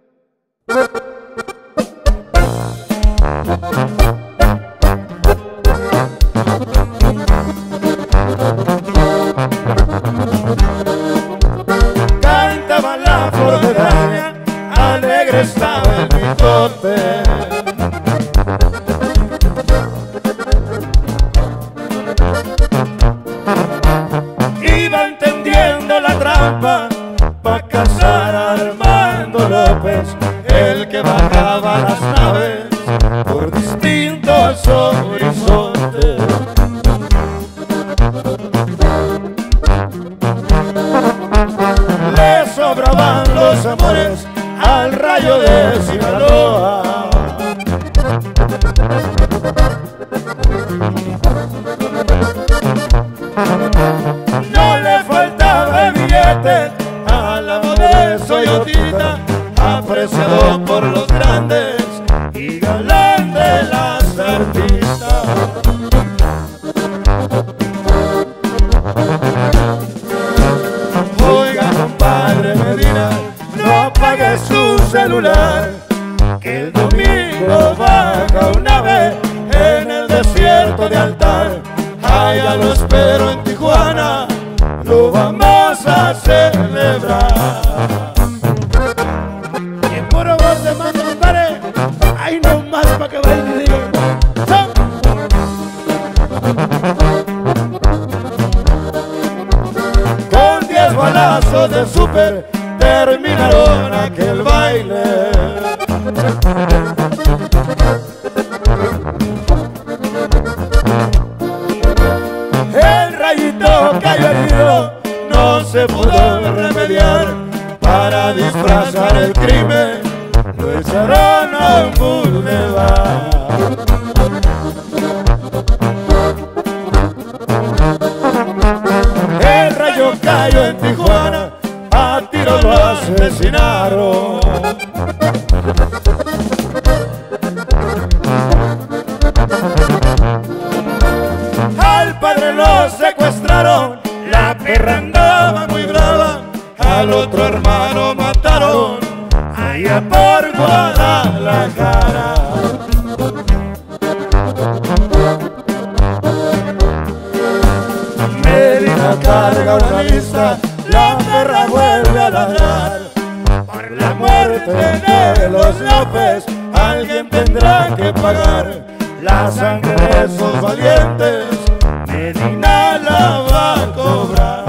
Cantaba la forteña, alegre estaba el bigote. Iba entendiendo la trampa pa' cazar a Armando López, el que bajaba las naves por distintos horizontes. Le sobraban los amores al Rayo de Sinaloa. No le faltaba el billete a la modesto Yotita, apreciado por los grandes y galán de las artistas. Oiga, compadre Medina, no apague su celular, que el domingo baja una vez en el desierto de Altar. Allá lo espero en Tijuana, lo vamos a celebrar. Y en puro voz de mando, compadre, ahí nomás pa' que bailen y digan ¡son! Con diez balazos de súper terminaron aquel baile. El rayito cayó herido, no se pudo remediar. Para disfrazar el crimen, lo echaron a un bulevar. El rayo cayó en Tijuana, a tiro lo asesinaron. Al padre lo secuestraron, la perra andaba muy brava. Al otro hermano mataron, allá por Guadalajara. Medina carga una lista, la perra vuelve a ladrar. Por la muerte de los López, alguien tendrá que pagar. La sangre de esos valientes, Medina la va a cobrar.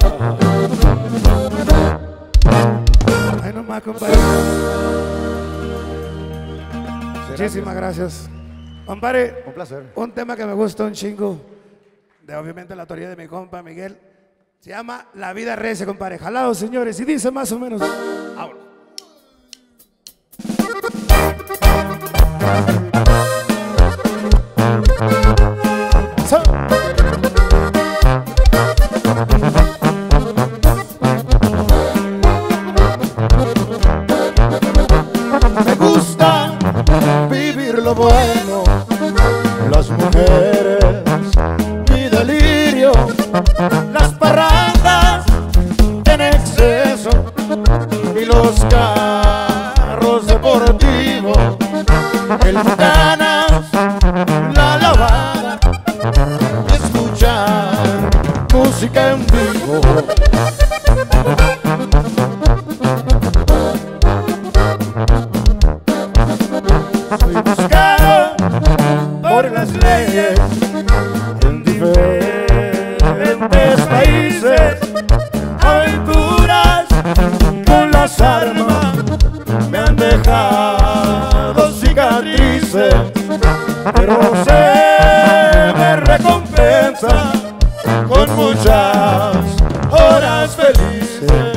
Ay, nomás, compadre. Muchísimas gracias. Compadre, un placer. Un tema que me gusta un chingo, de obviamente la autoría de mi compa Miguel, Se llama La Vida Recia, compadre. Jalado, señores, y dice más o menos. Ahora. So. Me gusta vivir lo bueno, las mujeres, mi delirio, las parrandas en exceso y los carros deportivos, el ganas, la lavada y escuchar música en vivo. Soy buscado por las leyes en diferentes países, aventuras con las armas me han dejado cicatrices, pero se me recompensa con muchas horas felices.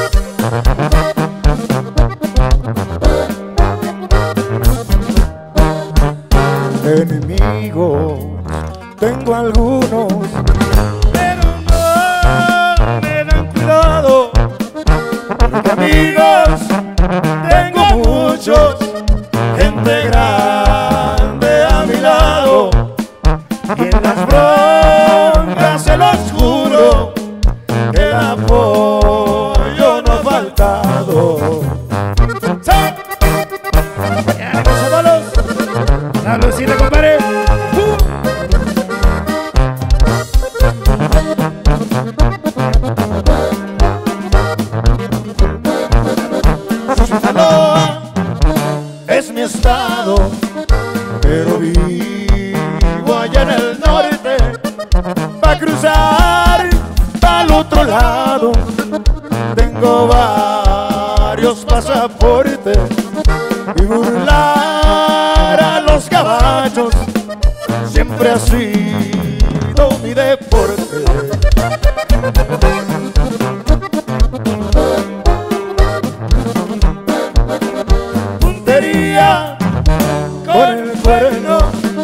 Enemigos tengo algunos, pero no me dan cuidado, porque amigos tengo muchos, gente grande a mi lado, y en las broncas se los juro que el apoyo no ha faltado. Saludcita, compadre. Uh. Sinaloa es mi estado, pero vivo allá en el norte. Pa' cruzar al otro lado tengo varios pasaportes y burlar a los caballos siempre ha sido mi deporte. Puntería con el cuerno,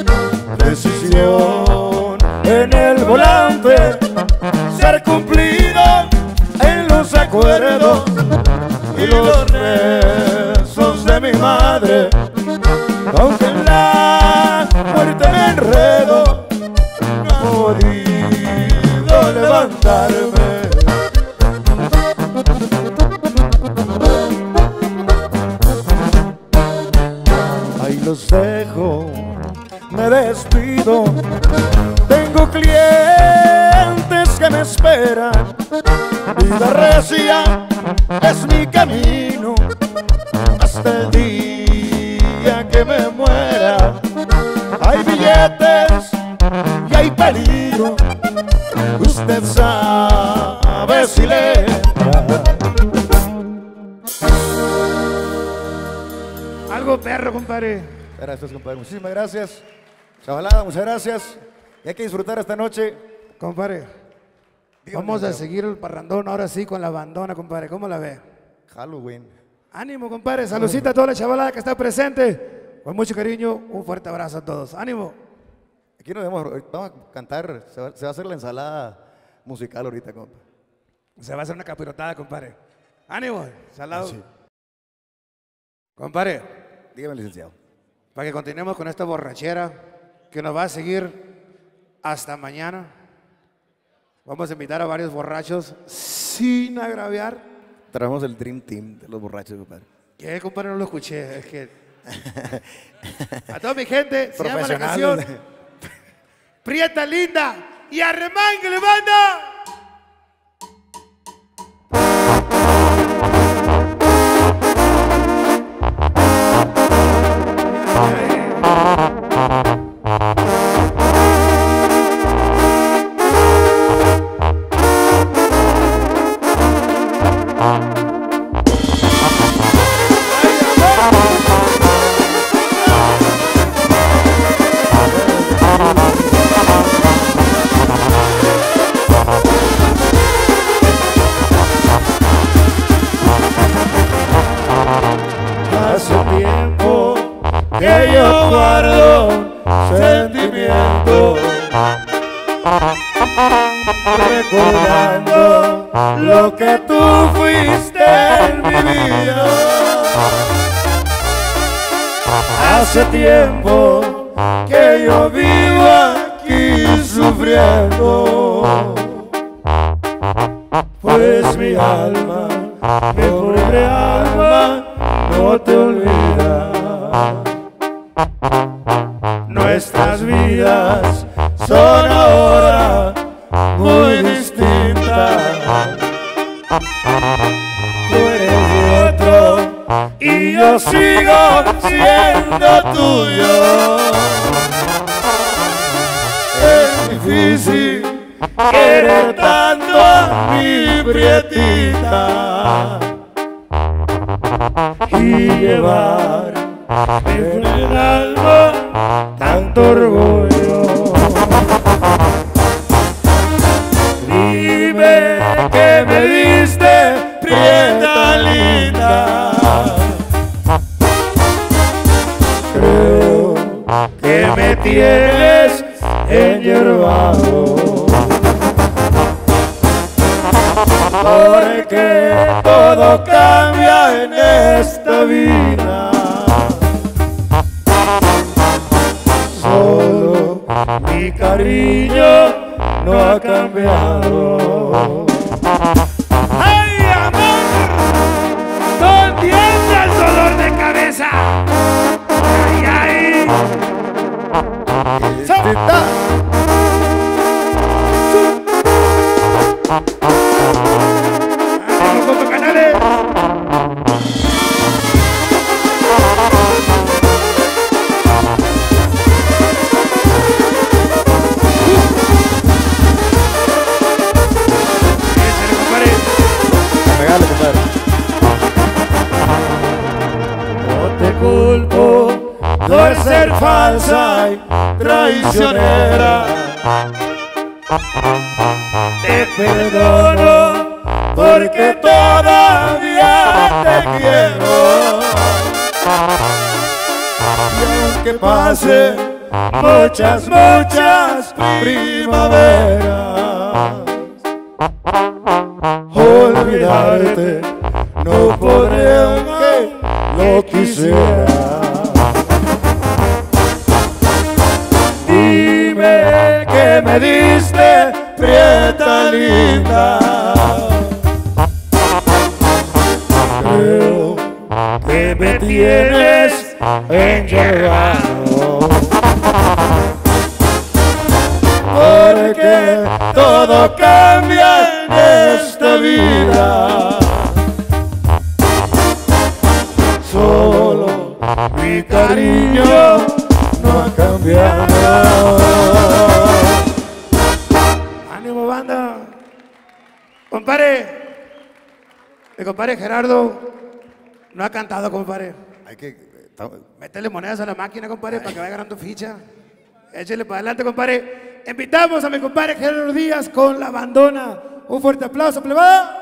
decisión en el volante, ser cumplido en los acuerdos y los rezos de mi madre. Aunque en la muerte me enredo, no he podido levantarme. Ahí los dejo, me despido. Tengo clientes que me esperan. Vida recia es mi camino hasta el día que me muera. Hay billetes y hay peligro, usted sabe si le entra. Algo perro, compadre. Gracias, compadre. Muchísimas gracias. Chavalada, muchas gracias. Y hay que disfrutar esta noche. Compadre, dígame, vamos a seguir el parrandón ahora sí con la bandona, compadre. ¿Cómo la ve? Halloween. Ánimo, compadre. Saludcita a toda la chavalada que está presente. Con mucho cariño, un fuerte abrazo a todos. ¡Ánimo! Aquí nos vemos, vamos a cantar, se va, se va a hacer la ensalada musical ahorita, compa. Se va a hacer una capirotada, compadre. ¡Ánimo! Salado. Sí. Compadre. Dígame, licenciado. Para que continuemos con esta borrachera que nos va a seguir hasta mañana. Vamos a invitar a varios borrachos sin agraviar. Traemos el Dream Team de los borrachos, compadre. ¿Qué, compadre? No lo escuché, es que... A toda mi gente, se llama la canción Prieta Linda y Arremánguele, banda. Bye. recordando lo que tú fuiste en mi vida. Hace tiempo que yo vivo aquí sufriendo, pues mi alma, mi pobre alma, no te olvida. Nuestras vidas son ahora muy distintas. Tú eres de otro y yo sigo siendo tuyo. Es difícil querer tanto a mi prietita y llevar en el alma tanto orgullo. Dime que me diste, prieta linda. Creo que me tienes enyerbado, porque todo cambia en esta vida. Solo mi cariño no ha cambiado. ¡Ay, amor! ¡No entiendes el dolor de cabeza! ¡Ay, ay! ¡Salta! ¡Ánimo con tus canales! No te culpo por ser falsa y traicionera. Te perdono porque todavía te quiero. Y aunque pase muchas, muchas primaveras, olvidarte no podré aunque lo quisiera. Dime que me diste, prieta linda. Creo que me tienes enyerbado, porque todo cambia en esta vida. Solo mi cariño no ha cambiado. ¡Ánimo, banda! Compadre, mi compadre Gerardo no ha cantado, compadre. Hay que... Métele monedas a la máquina, compadre, para que vaya ganando ficha. Échale para adelante, compadre. Invitamos a mi compadre Gerardo Díaz con La Bandona. Un fuerte aplauso, plebada.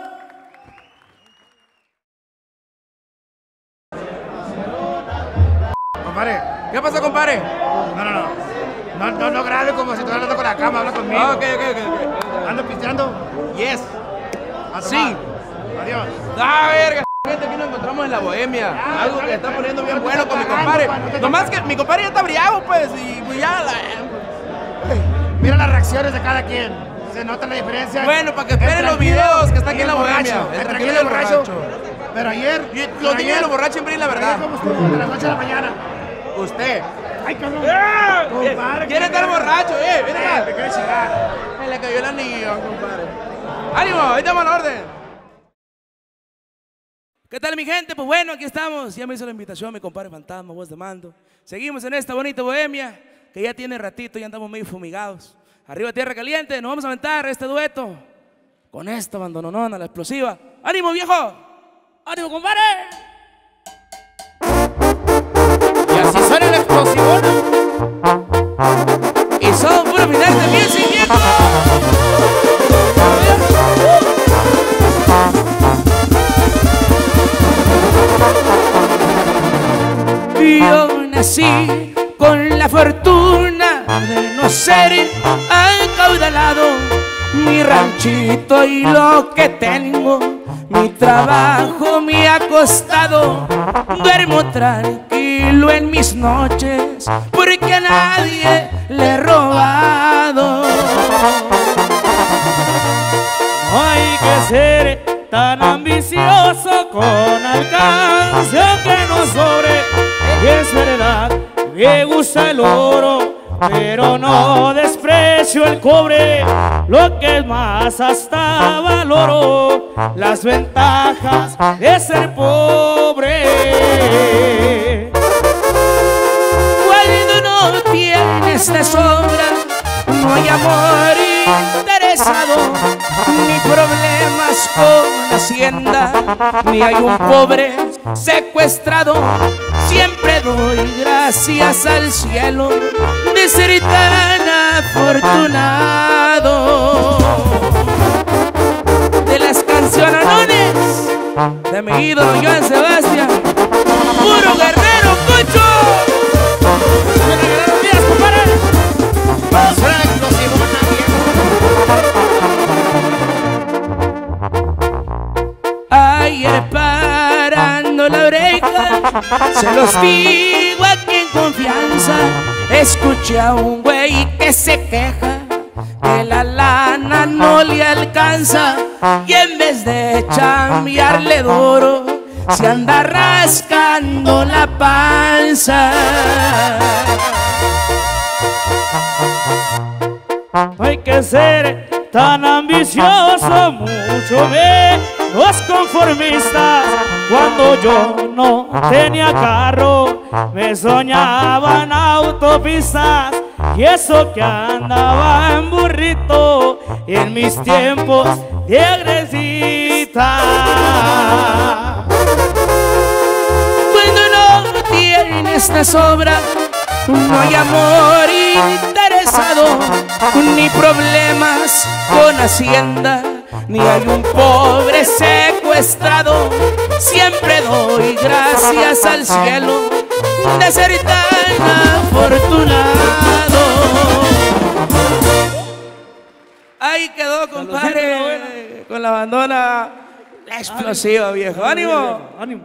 Compadre. ¿Qué pasa, compadre? No, no, no. No, no, no grabe como si estuvieras hablando con la cama, habla conmigo. Ah, ok, ok, ok, ok. ¿Ando pisteando? Yes. A tomar. Sí. Adiós. Ah, verga. Gente, aquí nos encontramos en la Bohemia. Ya, algo ya, que está ya, poniendo ya, bien ya, bueno ya, con mi ya, compadre. ya, ya, Nomás que mi compadre ya está briago, pues, y pues ya la... Mira las reacciones de cada quien. Se nota la diferencia. Bueno, para que esperen los videos que está aquí en la Bohemia. El tranquilo y el borracho. Pero ayer... Los niños y los borrachos siempre la verdad. ¿Cómo estuvo? De las ocho de la mañana. Usted. Ay, cabrón. ¡Eh! Compadre, ¿Quiere estar borracho? Eh, ven acá. Me quiere chingar. Se le cayó el anillo, compadre. ¡Ánimo! Ahí estamos a la orden. ¿Qué tal, mi gente? Pues bueno, aquí estamos. Ya me hizo la invitación mi compadre Fantasma, voz de mando. Seguimos en esta bonita Bohemia, que ya tiene ratito, ya andamos medio fumigados. Arriba Tierra Caliente, nos vamos a aventar este dueto con esta bandononona, la explosiva. ¡Ánimo, viejo! ¡Ánimo, compadre! Y así suena la explosión. Y son puro final de music, viejo. Yo nací con la fortuna de no ser acaudalado. Mi ranchito y lo que tengo, mi trabajo me ha costado. Duermo tranquilo en mis noches porque a nadie le he robado. No hay que ser tan ambicioso con alcance que no sobre. Y es verdad, me gusta el oro, pero no desprecio el cobre. Lo que es más, hasta valoro las ventajas de ser pobre. Cuando no tienes de sobra, no hay amor interesado, ni problemas con Hacienda, ni hay un pobre secuestrado. Siempre doy gracias al cielo de ser tan afortunado. De las canciones de mi ídolo Joan Sebastián, puro guerrero, cocho. Ayer parando la oreja, se los digo aquí en confianza, escuché a un güey que se queja que la lana no le alcanza, y en vez de chambearle duro se anda rascando la panza. No hay que ser tan ambicioso, mucho menos conformistas. Cuando yo no tenía carro, me soñaba en autopistas, y eso que andaba en burrito en mis tiempos de agresita. Cuando no tienes de sobra, no hay amor interesado, ni problemas con Hacienda, ni hay un pobre secuestrado. Siempre doy gracias al cielo de ser tan afortunado. Ahí quedó, compadre, con la bandona La Explosiva, viejo. ¡Ánimo! ¡Ánimo!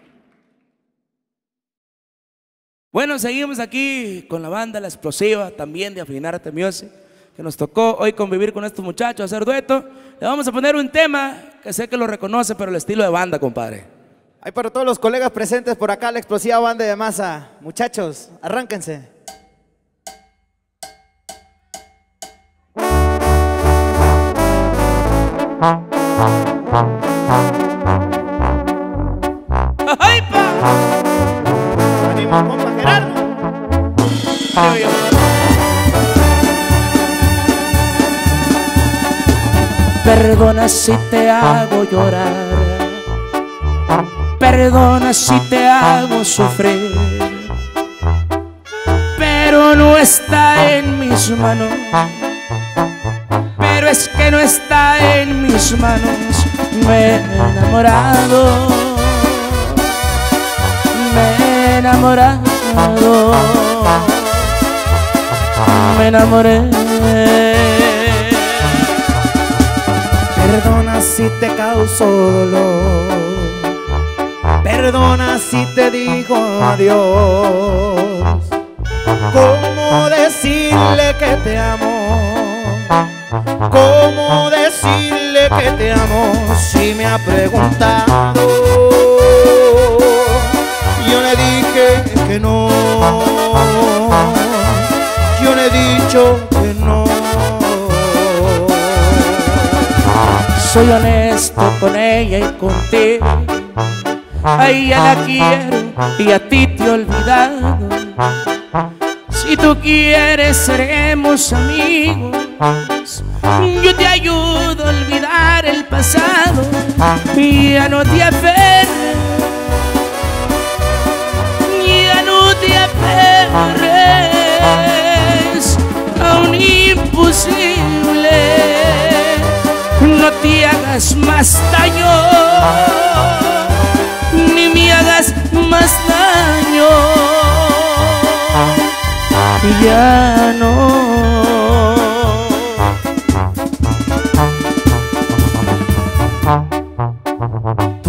Bueno, seguimos aquí con la banda La Explosiva, también de Afinarte Music, que nos tocó hoy convivir con estos muchachos, hacer dueto. Le vamos a poner un tema que sé que lo reconoce, pero el estilo de banda, compadre. Ahí para todos los colegas presentes por acá, La Explosiva Banda de Masa. Muchachos, arránquense. ¡Ay, pa! ¡Ánimo, compa Gerardo! Perdona si te hago llorar, perdona si te hago sufrir, pero no está en mis manos, pero es que no está en mis manos. Me he enamorado, me he enamorado, me enamoré. Perdona si te causo dolor, perdona si te digo adiós. ¿Cómo decirle que te amo? ¿Cómo decirle que te amo si me ha preguntado? Yo le dije que no, yo le he dicho que no. Soy honesto con ella y contigo, a ella la quiero y a ti te he olvidado. Si tú quieres seremos amigos, yo te ayudo a olvidar el pasado. Y ya no te aferres, ya no te aferres a un imposible. No te hagas más daño, ni me hagas más daño. Ya no.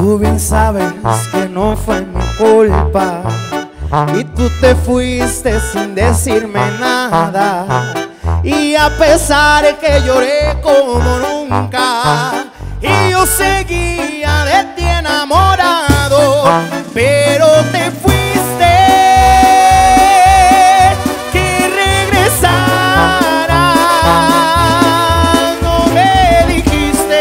Tú bien sabes que no fue mi culpa y tú te fuiste sin decirme nada. Y a pesar de que lloré como nunca y yo seguía de ti enamorado, pero te fuiste, que regresara, no me dijiste.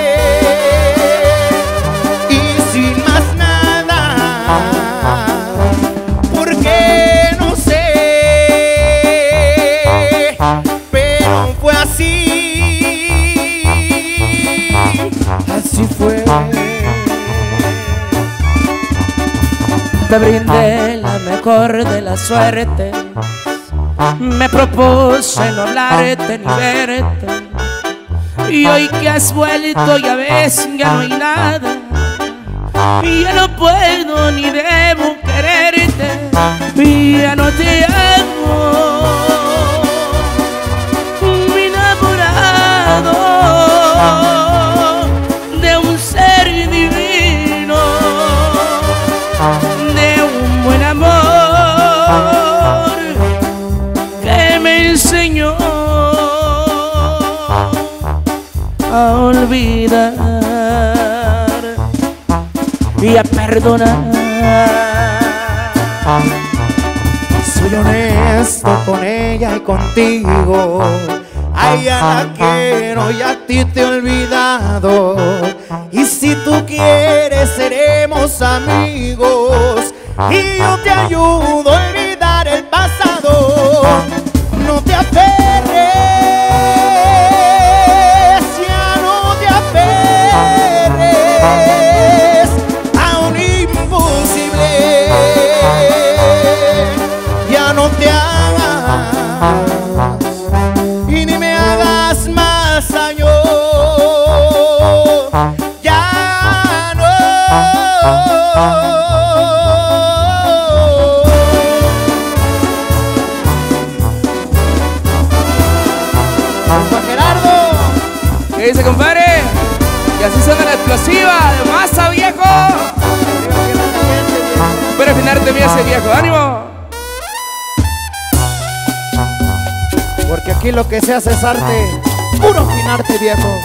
Y sin más nada, porque no sé, pero fue así, así fue. Te brindé la mejor de las suertes, me propuse no hablarte ni verte, y hoy que has vuelto ya ves, ya no hay nada, y ya no puedo ni debo quererte, y ya no te amo, mi enamorado de un ser divino, de un buen amor que me enseñó a olvidar y a perdonar. Soy honesto con ella y contigo, a ella la quiero y a ti te he olvidado. Y si tú quieres seremos amigos y yo te ayudo a olvidar el pasado. No te aferres, ya no te aferres a un imposible, ya no te hagas y ni me hagas más daño, ya no. ¿Qué dice, compadre? Y así suena la explosiva de masa, viejo. Pero afinarte bien ese viejo, ánimo. Porque aquí lo que se hace es arte, puro afinarte, viejo.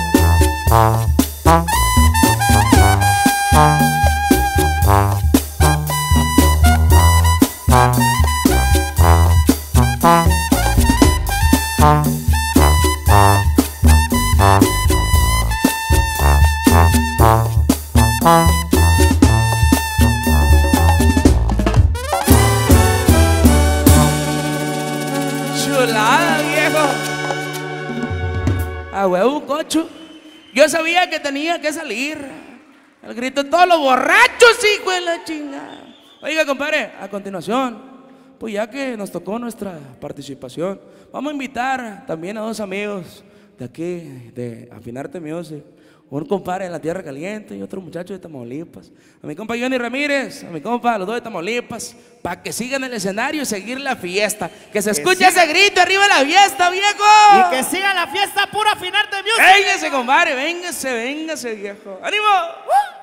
Chulada, viejo. A huevo, cocho. Yo sabía que tenía que salir. El grito de todos los borrachos, hijo de la chingada. Oiga, compadre, a continuación, pues ya que nos tocó nuestra participación, vamos a invitar también a dos amigos de aquí, de Afinarte Music. Un compadre de la Tierra Caliente y otro muchacho de Tamaulipas. A mi compa Johnny Ramírez, a mi compa, los dos de Tamaulipas, para que sigan el escenario y seguir la fiesta. Que se escuche ese grito arriba de la fiesta, viejo. Y que siga la fiesta pura Afinarte Music. Véngase, compadre, véngase, véngase, viejo. ¡Ánimo! ¡Uh!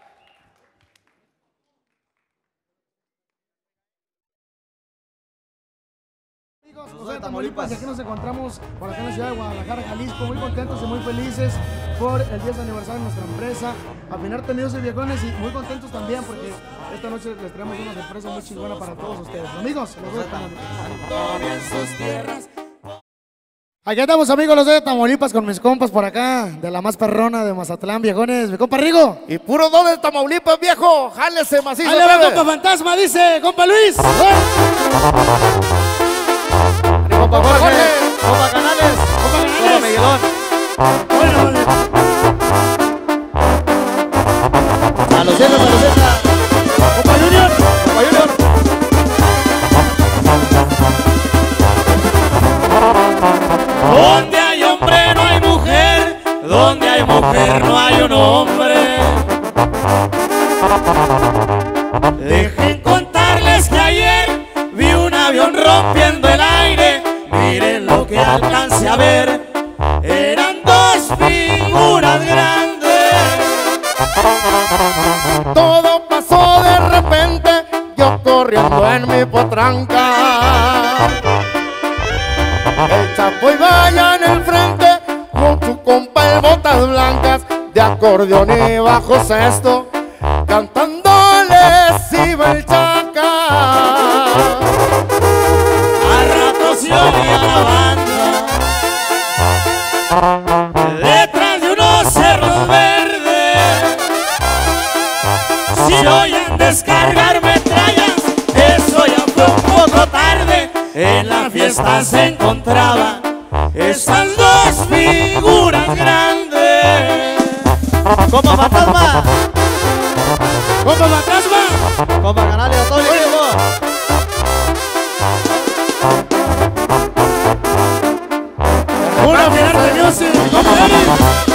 José de Tamaulipas, y aquí nos encontramos por acá en la ciudad de Guadalajara, Jalisco, muy contentos y muy felices por el diez aniversario de nuestra empresa Afinarte Music, viejones, y muy contentos también porque esta noche les traemos una sorpresa muy chingona para todos ustedes. Amigos, los de Tamaulipas. Aquí estamos, amigos, los de Tamaulipas con mis compas por acá, de la más perrona de Mazatlán, viejones. Mi compa Rigo. Y puro dos de Tamaulipas, viejo. Jálese macizo. Ahí le va, compa Fantasma, dice, compa Luis. Compa Jorge, compa Canales, compa Miguelón. A los cielos, a los cielos. Compa Junior, compa Junior. Donde hay hombre no hay mujer, donde hay mujer no hay un hombre. Dejen contarles que ayer vi un avión rompiendo el aire. Miren lo que alcancé a ver, eran dos figuras grandes. de potranca. El Chapo y vaya en el frente con su compa el botas blancas, de acordeón y bajo sexto, cantándoles iba el Chaca. A ratos se oía la banda detrás de unos cerros verdes. Si oían descargar metrallas, eso ya fue un poco tarde. En la fiesta se encontraban esas dos figuras grandes. ¡Compa Fantasma! ¡Compa Fantasma! ¡Compa Canales a todo el equipo! ¡Una final de music! ¡Compa Eric!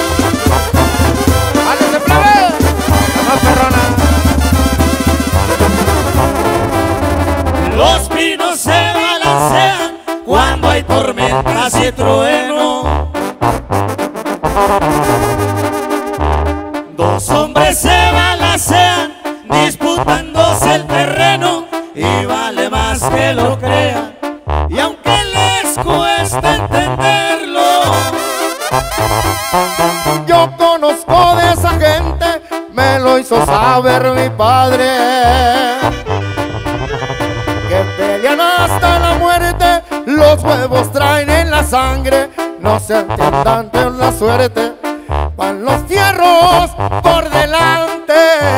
¡Ándese, plebe! ¡La más perrona! Los pinos se balancean cuando hay tormentas y trueno. Dos hombres se balancean disputándose el terreno, y vale más que lo crean, y aunque les cuesta entenderlo. Yo conozco de esa gente, me lo hizo saber mi padre, que pelean hasta la muerte, los huevos traen en la sangre, no se entiendan de la suerte, van los fierros por delante.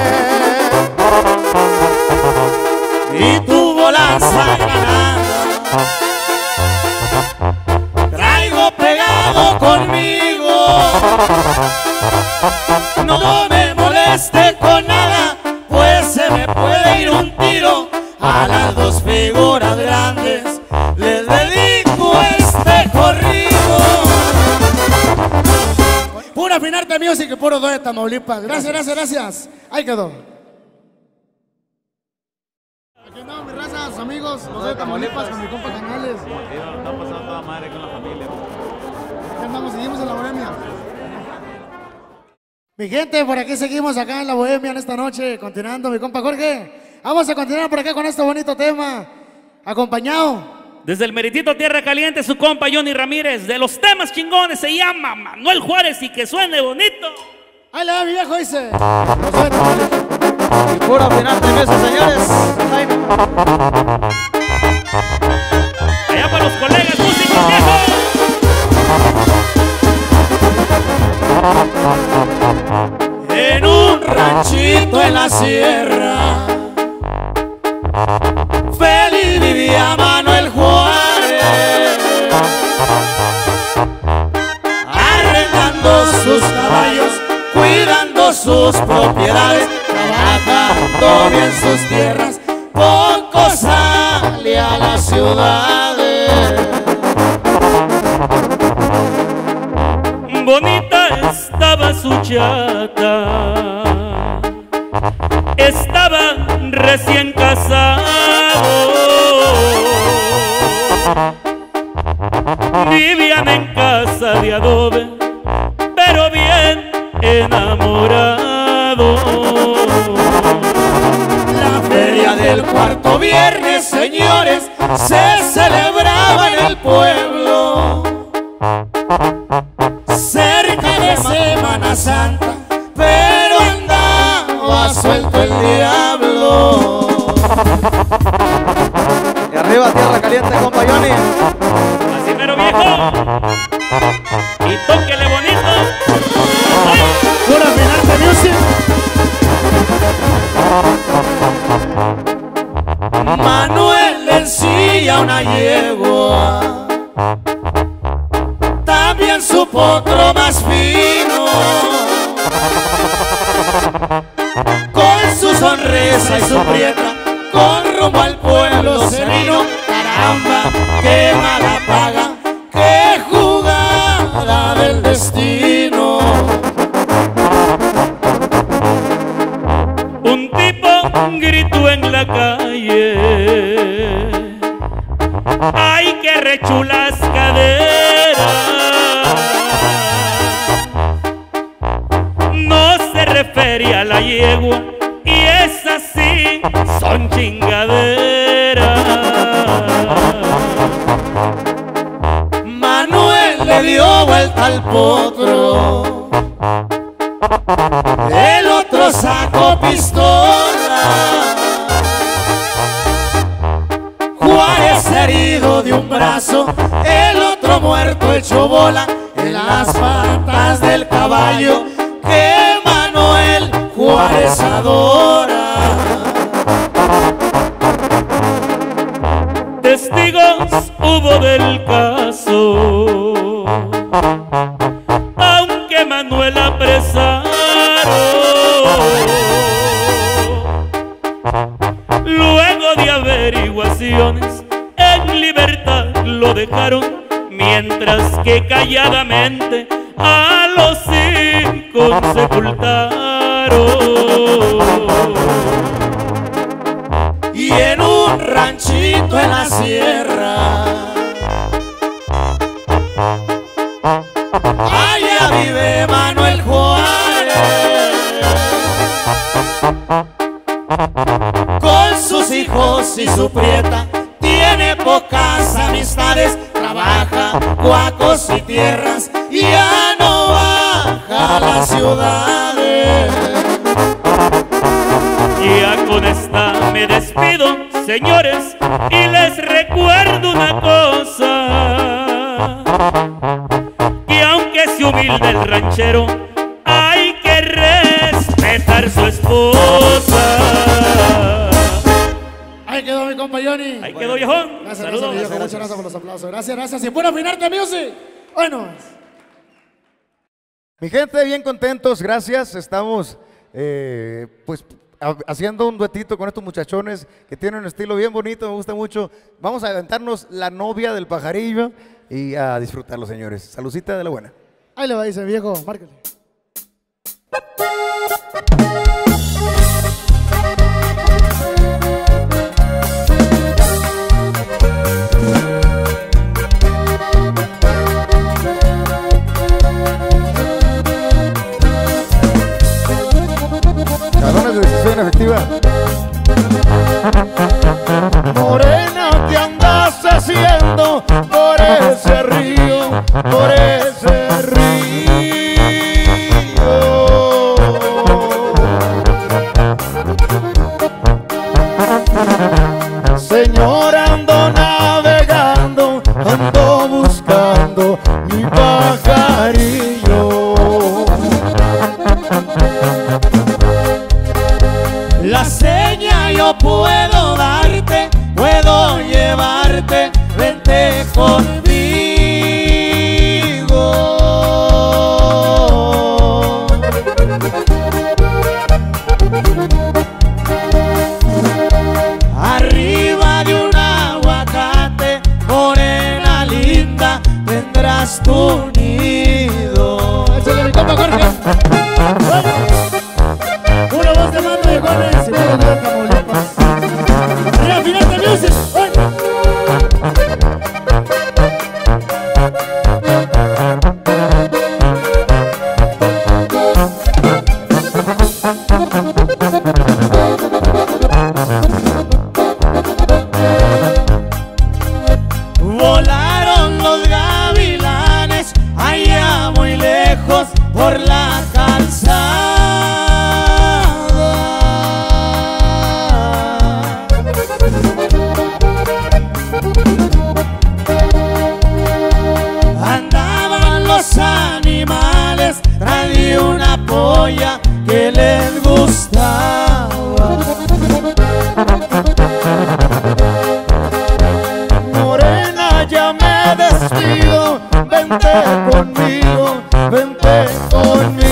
Y tuvo lanza granada, traigo pegado conmigo, no me moleste con nada, pues se me puede ir un tiro. A las dos figuras grandes les dedico este corrido. Pura Finarte Music y puro dos de Tamaulipas. Gracias, gracias, gracias. Ahí quedó. Aquí andamos, mis razas, amigos, los dos de Tamaulipas con mi compa Canales. Está pasando toda madre con la familia. Aquí andamos, seguimos en la bohemia. Mi gente, por aquí seguimos acá en la bohemia en esta noche, continuando, mi compa Jorge. Vamos a continuar por acá con este bonito tema, acompañado. Desde el meritito Tierra Caliente, su compa Johnny Ramírez, de los temas chingones, se llama Manuel Juárez, y que suene bonito. Ahí le da mi viejo, dice. Y pura final de meses, señores. Allá para los colegas músicos viejos. En un ranchito en la sierra, feliz vivía Manuel Juárez, arrendando sus caballos, cuidando sus propiedades, trabajando bien sus tierras, poco sale a las ciudades. Bonita estaba su chata, estaba recién casado, vivían en casa de adobe, pero bien enamorados. La feria del cuarto viernes, señores, se celebraba en el pueblo, cerca de Semana Santa, pero andaba suelto el diablo. Y arriba Tierra Caliente, compa Johnny. Así mero viejo, y tóquele bonito. Pura Finarte Music. Manuel ensilla una yegua, también su potro más fino, con su sonrisa y su prieta, con rumbo al pueblo se vino. Caramba, qué mala paga, qué jugada del destino. Un tipo gritó en la calle, ¡ay, qué rechulas caderas! No se refería a la yegua, y esas sí son chingaderas. al potro, el otro sacó pistola. Juárez herido de un brazo, el otro muerto hecho bola en las patas del caballo que Manuel Juárez adora. Testigos hubo del caso, aunque Manuel apresaron. Luego de averiguaciones, en libertad lo dejaron, mientras que calladamente a los cinco sepultaron. Y en un ranchito en la sierra, allá vive Manuel Juárez, con sus hijos y su prieta. Tiene pocas amistades, trabaja cuacos y tierras y ya no baja a las ciudades. Ya con esta me despido, señores, y les recuerdo una cosa, que aunque sea humilde el ranchero, hay que respetar su esposa. Ahí quedó mi compa Johnny. Ahí quedó, viejón. Gracias, Saludos. gracias, viejo. Muchas gracias por los aplausos. Gracias, gracias. Y pura Finarte Music. Bueno. Mi gente, bien contentos, gracias. Estamos, eh, pues, haciendo un duetito con estos muchachones que tienen un estilo bien bonito, me gusta mucho. Vamos a aventarnos La Novia del Pajarillo y a disfrutarlo, señores. Saludcita de la buena. Ahí le va, dice viejo, márcale. Cabrones de decisión efectiva. Morena, ¿qué andas haciendo por ese río, por ese río? Señora, ando navegando, ando buscando mi pajarillo. La seña yo puedo darte, puedo llevarte, vente conmigo. Arriba de un aguacate, morena linda, tendrás tu nido. Échale mi compa Jorge. Una voz de mando de Juárez y puro de Tamaulipas. Arriba Finarte Music. Volaron los gavilanes allá muy lejos por la calzada. Andaban los animales, traía una polla que les gustaba. Morena, ya me despido, vente conmigo, vente conmigo.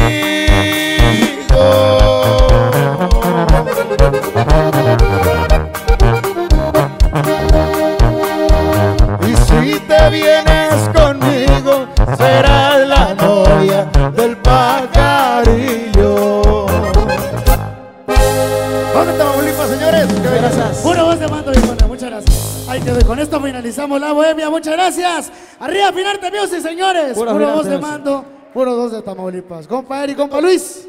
Y si te vienes conmigo, serás la novia del pajarillo. ¿Dónde Tamaulipas, señores? Gracias. Pura voz de mando, viejona. Muchas gracias. Ahí quedó. Con esto finalizamos la bohemia. Muchas gracias. Arriba Finarte Music, señores. Pura Pura Finarte voz de Music. mando. Puro dos de Tamaulipas. Compa Eri, compa Luis.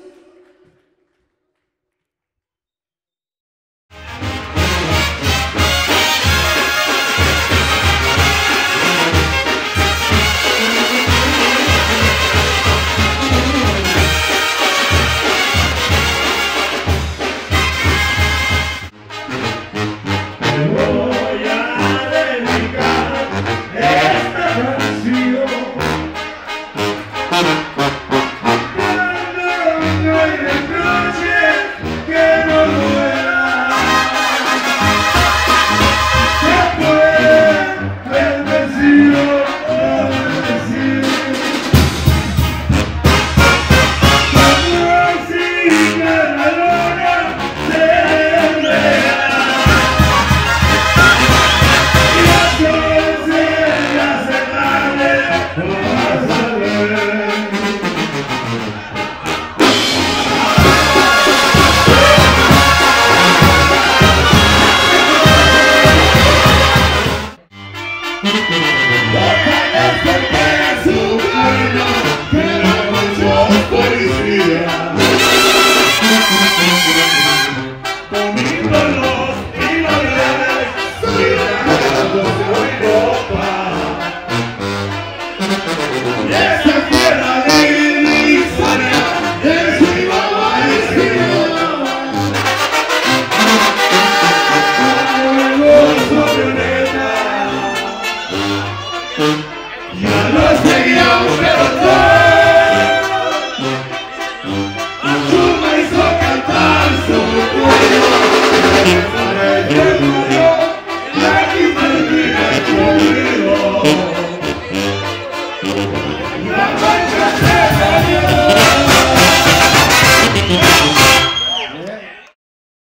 ¡Esa!